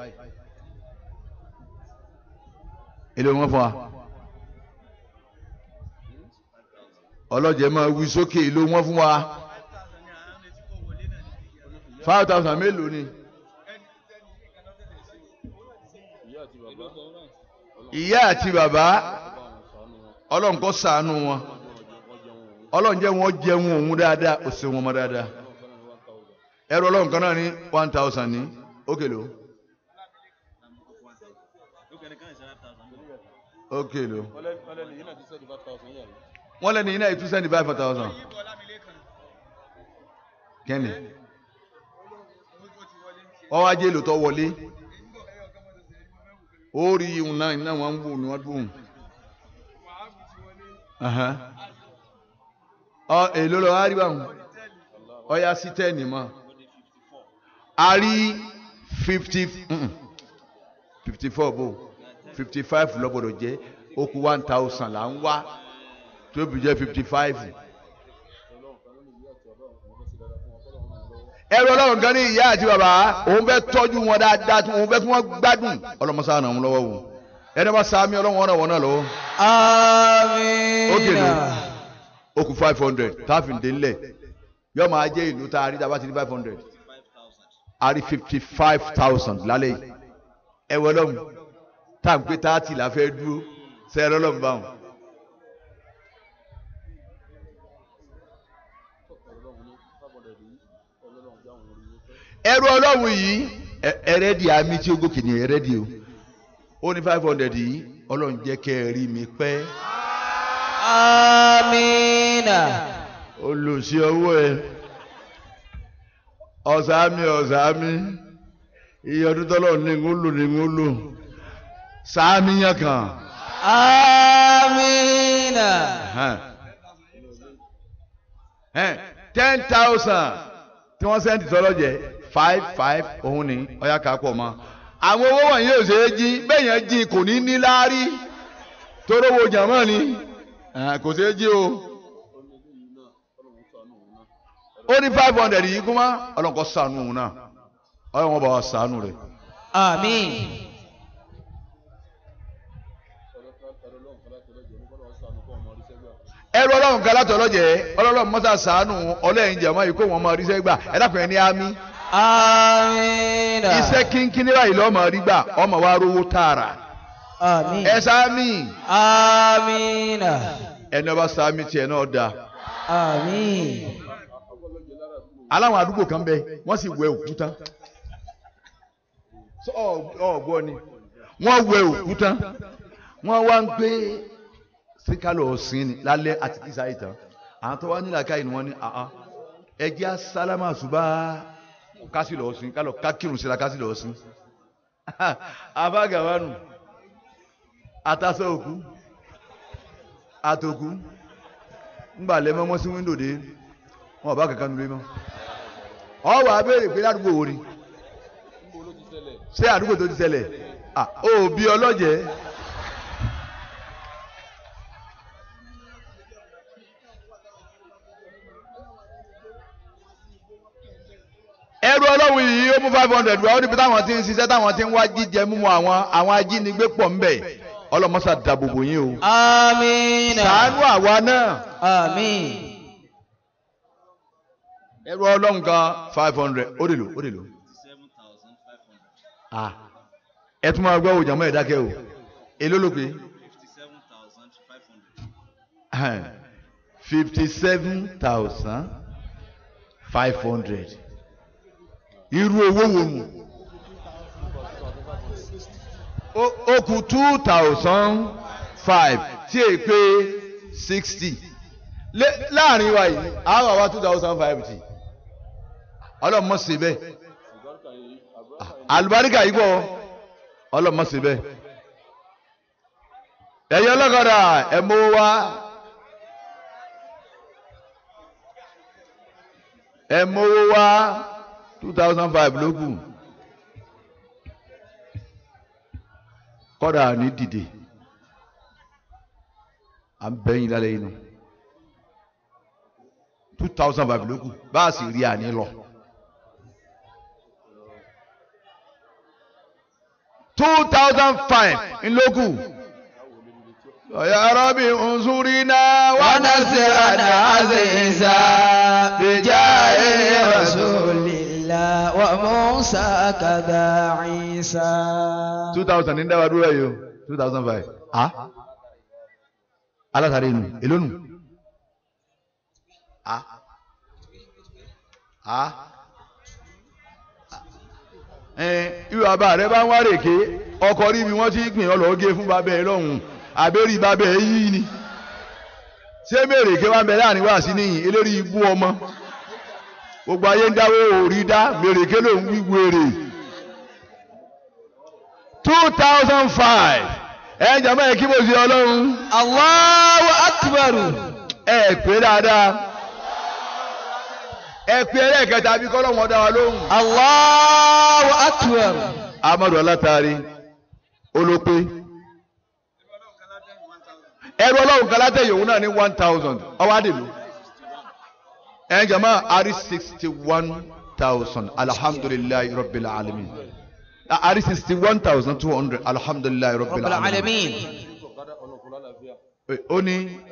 èlò wọn fún wa ọlọ́jẹ̀ máa wí sókè èlò wọn fún wa five thousand mélòó ni ìyá àti bàbá ọlọ́run kó ṣàánú wọn ọlọ́run jẹ́ wọn jẹun òun dáadáa ó ṣe wọn mọ́ dáadáa ẹrù ọlọ́run kan náà ní one thousand ní ókèlò ókèlò wọ́n lẹ́nu yìí náà two seventy five thousand kẹ́ni ọwọ́ ajé lò tọ́ wọlé ó rí ihun náà iná wọn ń wò ní wọ́n dùn ọ èlò lọ wá rí báwọn ọyá sí tẹ́ẹ̀nì mọ́ a rí fifty fifty four bò fifty five lọ́gbọ̀dọ̀ jẹ́ ó kù one thousand là ń wá tó bí jẹ́ fifty five. ẹrù ọlọ́run kan ní ìyá àti bàbá òun fẹ́ tọ́jú wọn dáadáa òun fẹ́ kí wọ́n gbádùn ọlọ́mọsá ràn wọ́n lọ́wọ́ wò ẹni bá sàmì ọlọ́run ọ̀rọ̀ wọn náà lọ́wọ́. Àmín. ó kèlè ó kù five hundred táàfin délẹ̀ yóò máa jẹ́ ìlú tá a rí dábàá ti ní five hundred a rí fifty five thousand lálẹ́ yìí ẹ wọ lọ́mù tá à ń pé táàtì là fẹ́ dúró sẹ́yìn lọ́lọ́mù báwọn. ẹrù ọlọ́run yìí ẹrẹ́dì àmì tí ó gòkè ní ẹrẹ́dì o ó ní five hundred yìí ọlọ́run jẹ́ kẹ́ ẹ rí mi pẹ́. Àmín. olùsí owó ẹ ọ̀sàmì ọ̀sàmì iye ọdún tọ́lọ̀ ní ń lò ní ń lò sàmì yẹn kan. Àmín. ten thousand tí wọ́n sẹ́ńtì tọ́lọ̀ jẹ́ five five òun ni ọ̀yà kà pọ̀ mọ́ àwọn owó wọ̀nyí ò ṣe é jí bẹ́ẹ̀ yẹn jí kò ní ní láárí tóró wo jàmọ́ ni kò ṣe é jí o. ó ní five hundred yìí kúmá ọlọ́nkọ́ ṣàánú òun náà ọlọ́nkọ́ bá wa ṣàánú rẹ̀. àmín. ẹrú ọlọ́run kan látọ̀ lọ́jẹ̀ ọlọ́run mọ́tà ṣàánú ọlẹ́yin jàmọ́ yìí kó wọn máa ríṣẹ́ gbà ẹ dákun ẹ ní àmì. àmín. iṣẹ́ kínkínní báyìí lọ́mọ rí gbà ọmọ wa rówó tààrà. àmín. ẹ sáàmì. àmín. ẹni ọba sáàmì tiẹ̀ náà da. àmín. aláwọn àdúgbò kan bẹ wọ́n sì wẹ òkúta ọgbọ ni wọ́n wẹ òkúta wọ́n wá ń gbé síkálọ ọsìn ni lálẹ́ àti tíṣà ìtàn àwọn tó wá nílà káyìn wọ́n ní ẹjẹ sálámà ṣùgbà kásìlọ ọsìn kálọ kákìrùn síra kásìlọ ọsìn abágàwánu àtàṣọ òkú àtòkú ńgbà lẹmọ wọn sí wíńdò dé wọn bá kankan nulẹ mọ ọ wà á béèrè pé ládùúgbò wo ni ṣé àdúgbò tó ti ṣẹlẹ̀ ó bí ọlọ́jẹ̀ ẹrú ọlọ́run yìí ó mú five hundred wá ó níbi táwọn ti ń ṣiṣẹ́ táwọn ti ń wá jíjẹ mímu àwọn àwọn ajínigbé pọ̀ ńbẹ̀ ọlọ́mọṣà dàbòbò yín o. àmín. ṣàánú àwa náà. àmín. ẹrú ọlọ́run kan five hundred ó lè lò ó lè lò. ah ẹ tún máa gbọ́ òjò àmọ́ ẹ̀ dákẹ́ o èló ló pé. fifty seven thousand five hundred irú owó wo mu ó kù two thousand five tí èyí pé sixty láàrin wa yìí àwọn àwa two thousand five ti ọlọ́mọ sí bẹ́ẹ̀ àlùbáríkà yìí pọ̀ ọlọ́mọ sí bẹ́ẹ̀ ẹ̀yin ọlọ́kadà ẹ̀ mọ́ wá ẹ̀ mọ́ wá two thousand five ló kù kọ́dà ní dìde à ń bẹ́yìn lálẹ́ inú two thousand five ló kù bá a sì rí àní lọ. two thousand five ńlọ́kù. يا ربي انصرنا ونصرنا عزيزا بجاه رسول الله وموسى كذا عيسى. two thousand ní dáwà dúró yìí o two thousand five. ah alátàrí inú èló nù. ah ah irú àbá rẹ bá ń wá rèké ọkọ rí mi wọ́n ti gbìn ọlọ́ọ̀gẹ́ fún bàbá ẹ lọ́hùn àbẹ́rí bàbá ẹ yí ni ṣé mèrèké wá ń bẹ láàrin wá sí níyìn eléri ibú ọmọ gbogbo ayé ń dáwọ́ òrí dá mèrèké ló ń wí wèrè two thousand five ẹ jàmbá ẹ kí mo ṣe ọlọ́run. Allahu Akbar. ẹ pé dáadáa ẹ pé ẹlẹ́ẹ̀kẹta bí kọ́ lọ́wọ́ dá wa lóhùn. Allahu Akbar. amadu alátàrí olópe ẹrú ọlọ́run kan látẹ̀yẹ̀ òun náà ní one thousand ọwọ́ àdèlú ẹ̀ jama ari sixty one thousand alhamdulilayi rabbil alamin ari sixty one thousand two hundred alhamdulilayi rabbil alamin. ó ní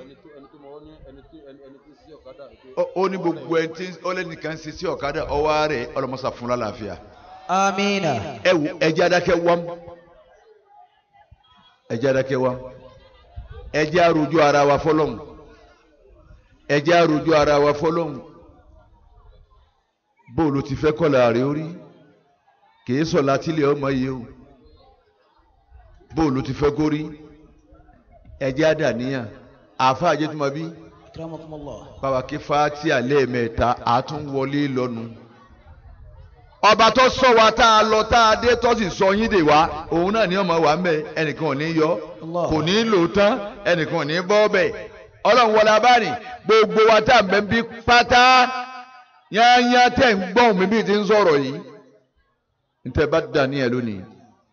ó ní gbogbo ẹni tí ó lé nìkan ṣe sí ọ̀kadà ọwọ́ rẹ̀ ọlọ́mọṣà fún lálàáfíà. amiina. ẹ wò ẹjẹ adákẹ́ wám ẹjẹ adákẹ́ wám ẹjẹ arojú ara wa fọlọ́hún ẹjẹ arojú ara wa fọlọ́hún bóòlù ti fẹ́ kọ́lá rẹ̀ orí kìí sọ látílẹ̀ ọmọ yìí o bóòlù ti fẹ́ kórí ẹjẹ adàníyàn àáfàá àjẹtùmọ̀ bí bàbá kí fàátì àlẹ́ mẹ́ta àtúnwọlé lọ́nu ọba tó sọ wa tá a lọ tá a dé tó sì sọ yín dè wá òun náà ní ọmọ wa ń bẹ ẹnìkan ò ní yọ kò ní lò tán ẹnìkan ò ní bọ́ bẹ̀ ọlọ́run wọlé abáni gbogbo wa tá a bẹ bí pátá yányá tẹ̀ ń gbọ́n mi bí ti ń sọ̀rọ̀ yìí ntẹ̀ bá dà ní ẹ̀ lónìí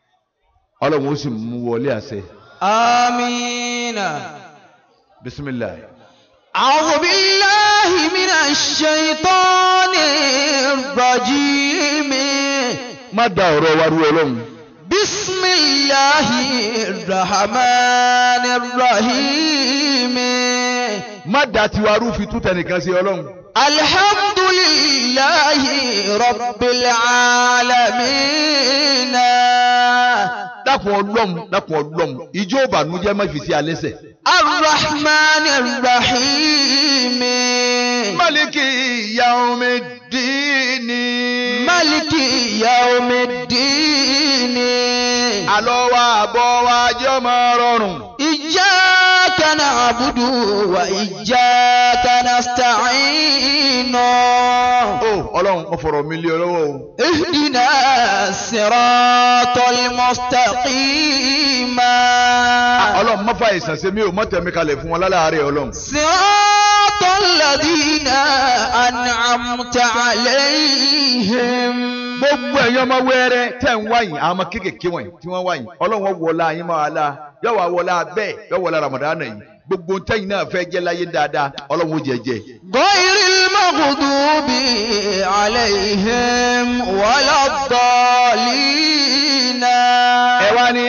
ọlọ́run ó sì mú wọlé àṣẹ. آمين. bisimilahi. أعوذ بالله من الشيطان الرجيم. má da ọ̀rọ̀ wa rú ọlọ́run. بسم الله الرحمن الرحيم. má da tiwa rú fi tú tẹnìkan sí ọlọ́run. الحمد لله رب العالمين. dákun ọlọ́run dákun ọlọ́run ìjọ ìbànújẹ́ má fi sí alẹ́sẹ̀. الرحمن الرحيم. مالك يوم الدين. مالك يوم الدين. àlọ́ wa àbọ̀ wa jẹ́ máa rọrùn. إياك نعبد وإياك نستعين. ó ọlọ́run mo fọ̀rọ̀ mi lé ọ lọ́wọ́ o. اهدنا الصراط المستقيم. ọlọ́run má fa ìsàn ṣe mí o má tẹ̀mí kalẹ̀ fún wọn lálàárẹ̀ ọlọ́run. صراط الذين أنعمت عليهم. gbogbo ẹ̀yin ọmọ wẹ́rẹ́ tẹ̀ ń wáyìn àwọn ọmọ kéékèèké wọ̀nyí tí wọ́n wáyìn ọlọ́run wọlá yín máa la yóò wá wọlá bẹ́ẹ̀ yóò wọlá ramadana yìí gbogbo tẹ́yìn náà fẹ́ jẹ́ láyé dáadáa ọlọ́run ó jẹ́ jẹ́. غير المغضوب عليهم ولا الضالين. ẹ wá ní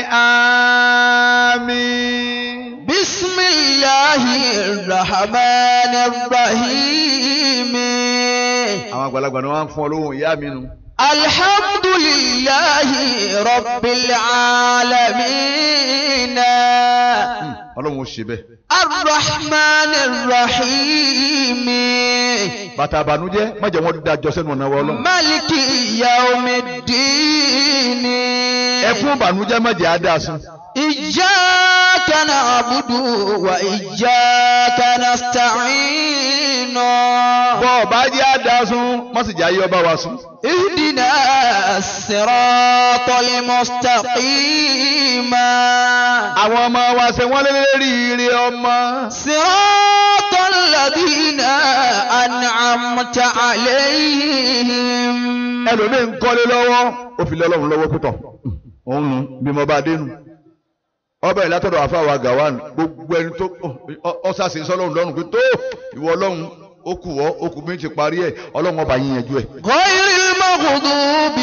àmín. بسم الله الرحمن الرحيم. àwọn àgbàlagbà ni wọ́n ń fún ọ lóhùn ìyá mi nù. الحمد لله رب العالمين. ọlọ́run ó ṣe bẹ́ẹ̀. الرحمن الرحيم. bàtà àbànújẹ́ má jẹ́ wọ́n dájọ́ sẹ́nu ọ̀nà wa ọlọ́run. مالك يوم الدين. ẹkún ìbànújẹ́ má jẹ́ àdásùn. إياك نعبد وإياك نستعين. bọ́ ọba jẹ́ àdásùn má sì jẹ́ ayé ọba wa sùn. اهدنا الصراط المستقيم. àwọn ọmọ wa ṣe wọ́n lérí ire ọmọ. صراط الذين أنعمت عليهم. ẹlòmíín kọ́lé lọ́wọ́ ó fi lé ọlọ́run lọ́wọ́ púpọ̀ òun nù bí mo bá dénú. ọbẹ̀ ìlàtọ̀dọ̀ àfàwà gàwán gbogbo ẹni tó ọ̀sàsì sọlọ́run lọ́rùn pé tó ìwọ ọlọ́run ó kù wọ́ ó kù bí ń ti parí ẹ̀ ọlọ́run ọba yín yanjú ẹ̀. غير المغضوب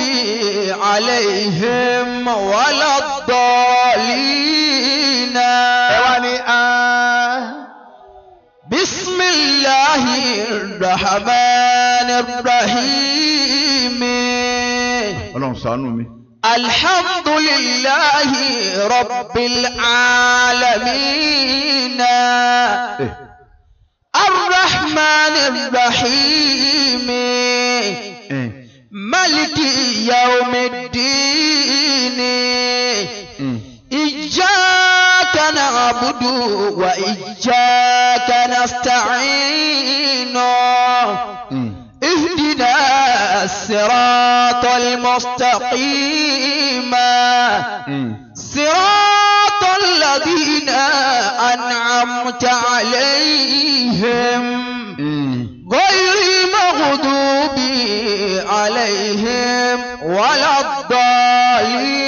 عليهم ولا الضالين. ẹ wá ní á. بسم الله الرحمن الرحيم. ọlọ́run ṣàánú mi. الحمد لله رب العالمين. الرحمن الرحيم. مالك يوم الدين. إياك نعبد وإياك نستعين. اهدنا الصراط المستقيم. صراط الذين أنعمت عليهم غير المغضوب عليهم ولا الضالين.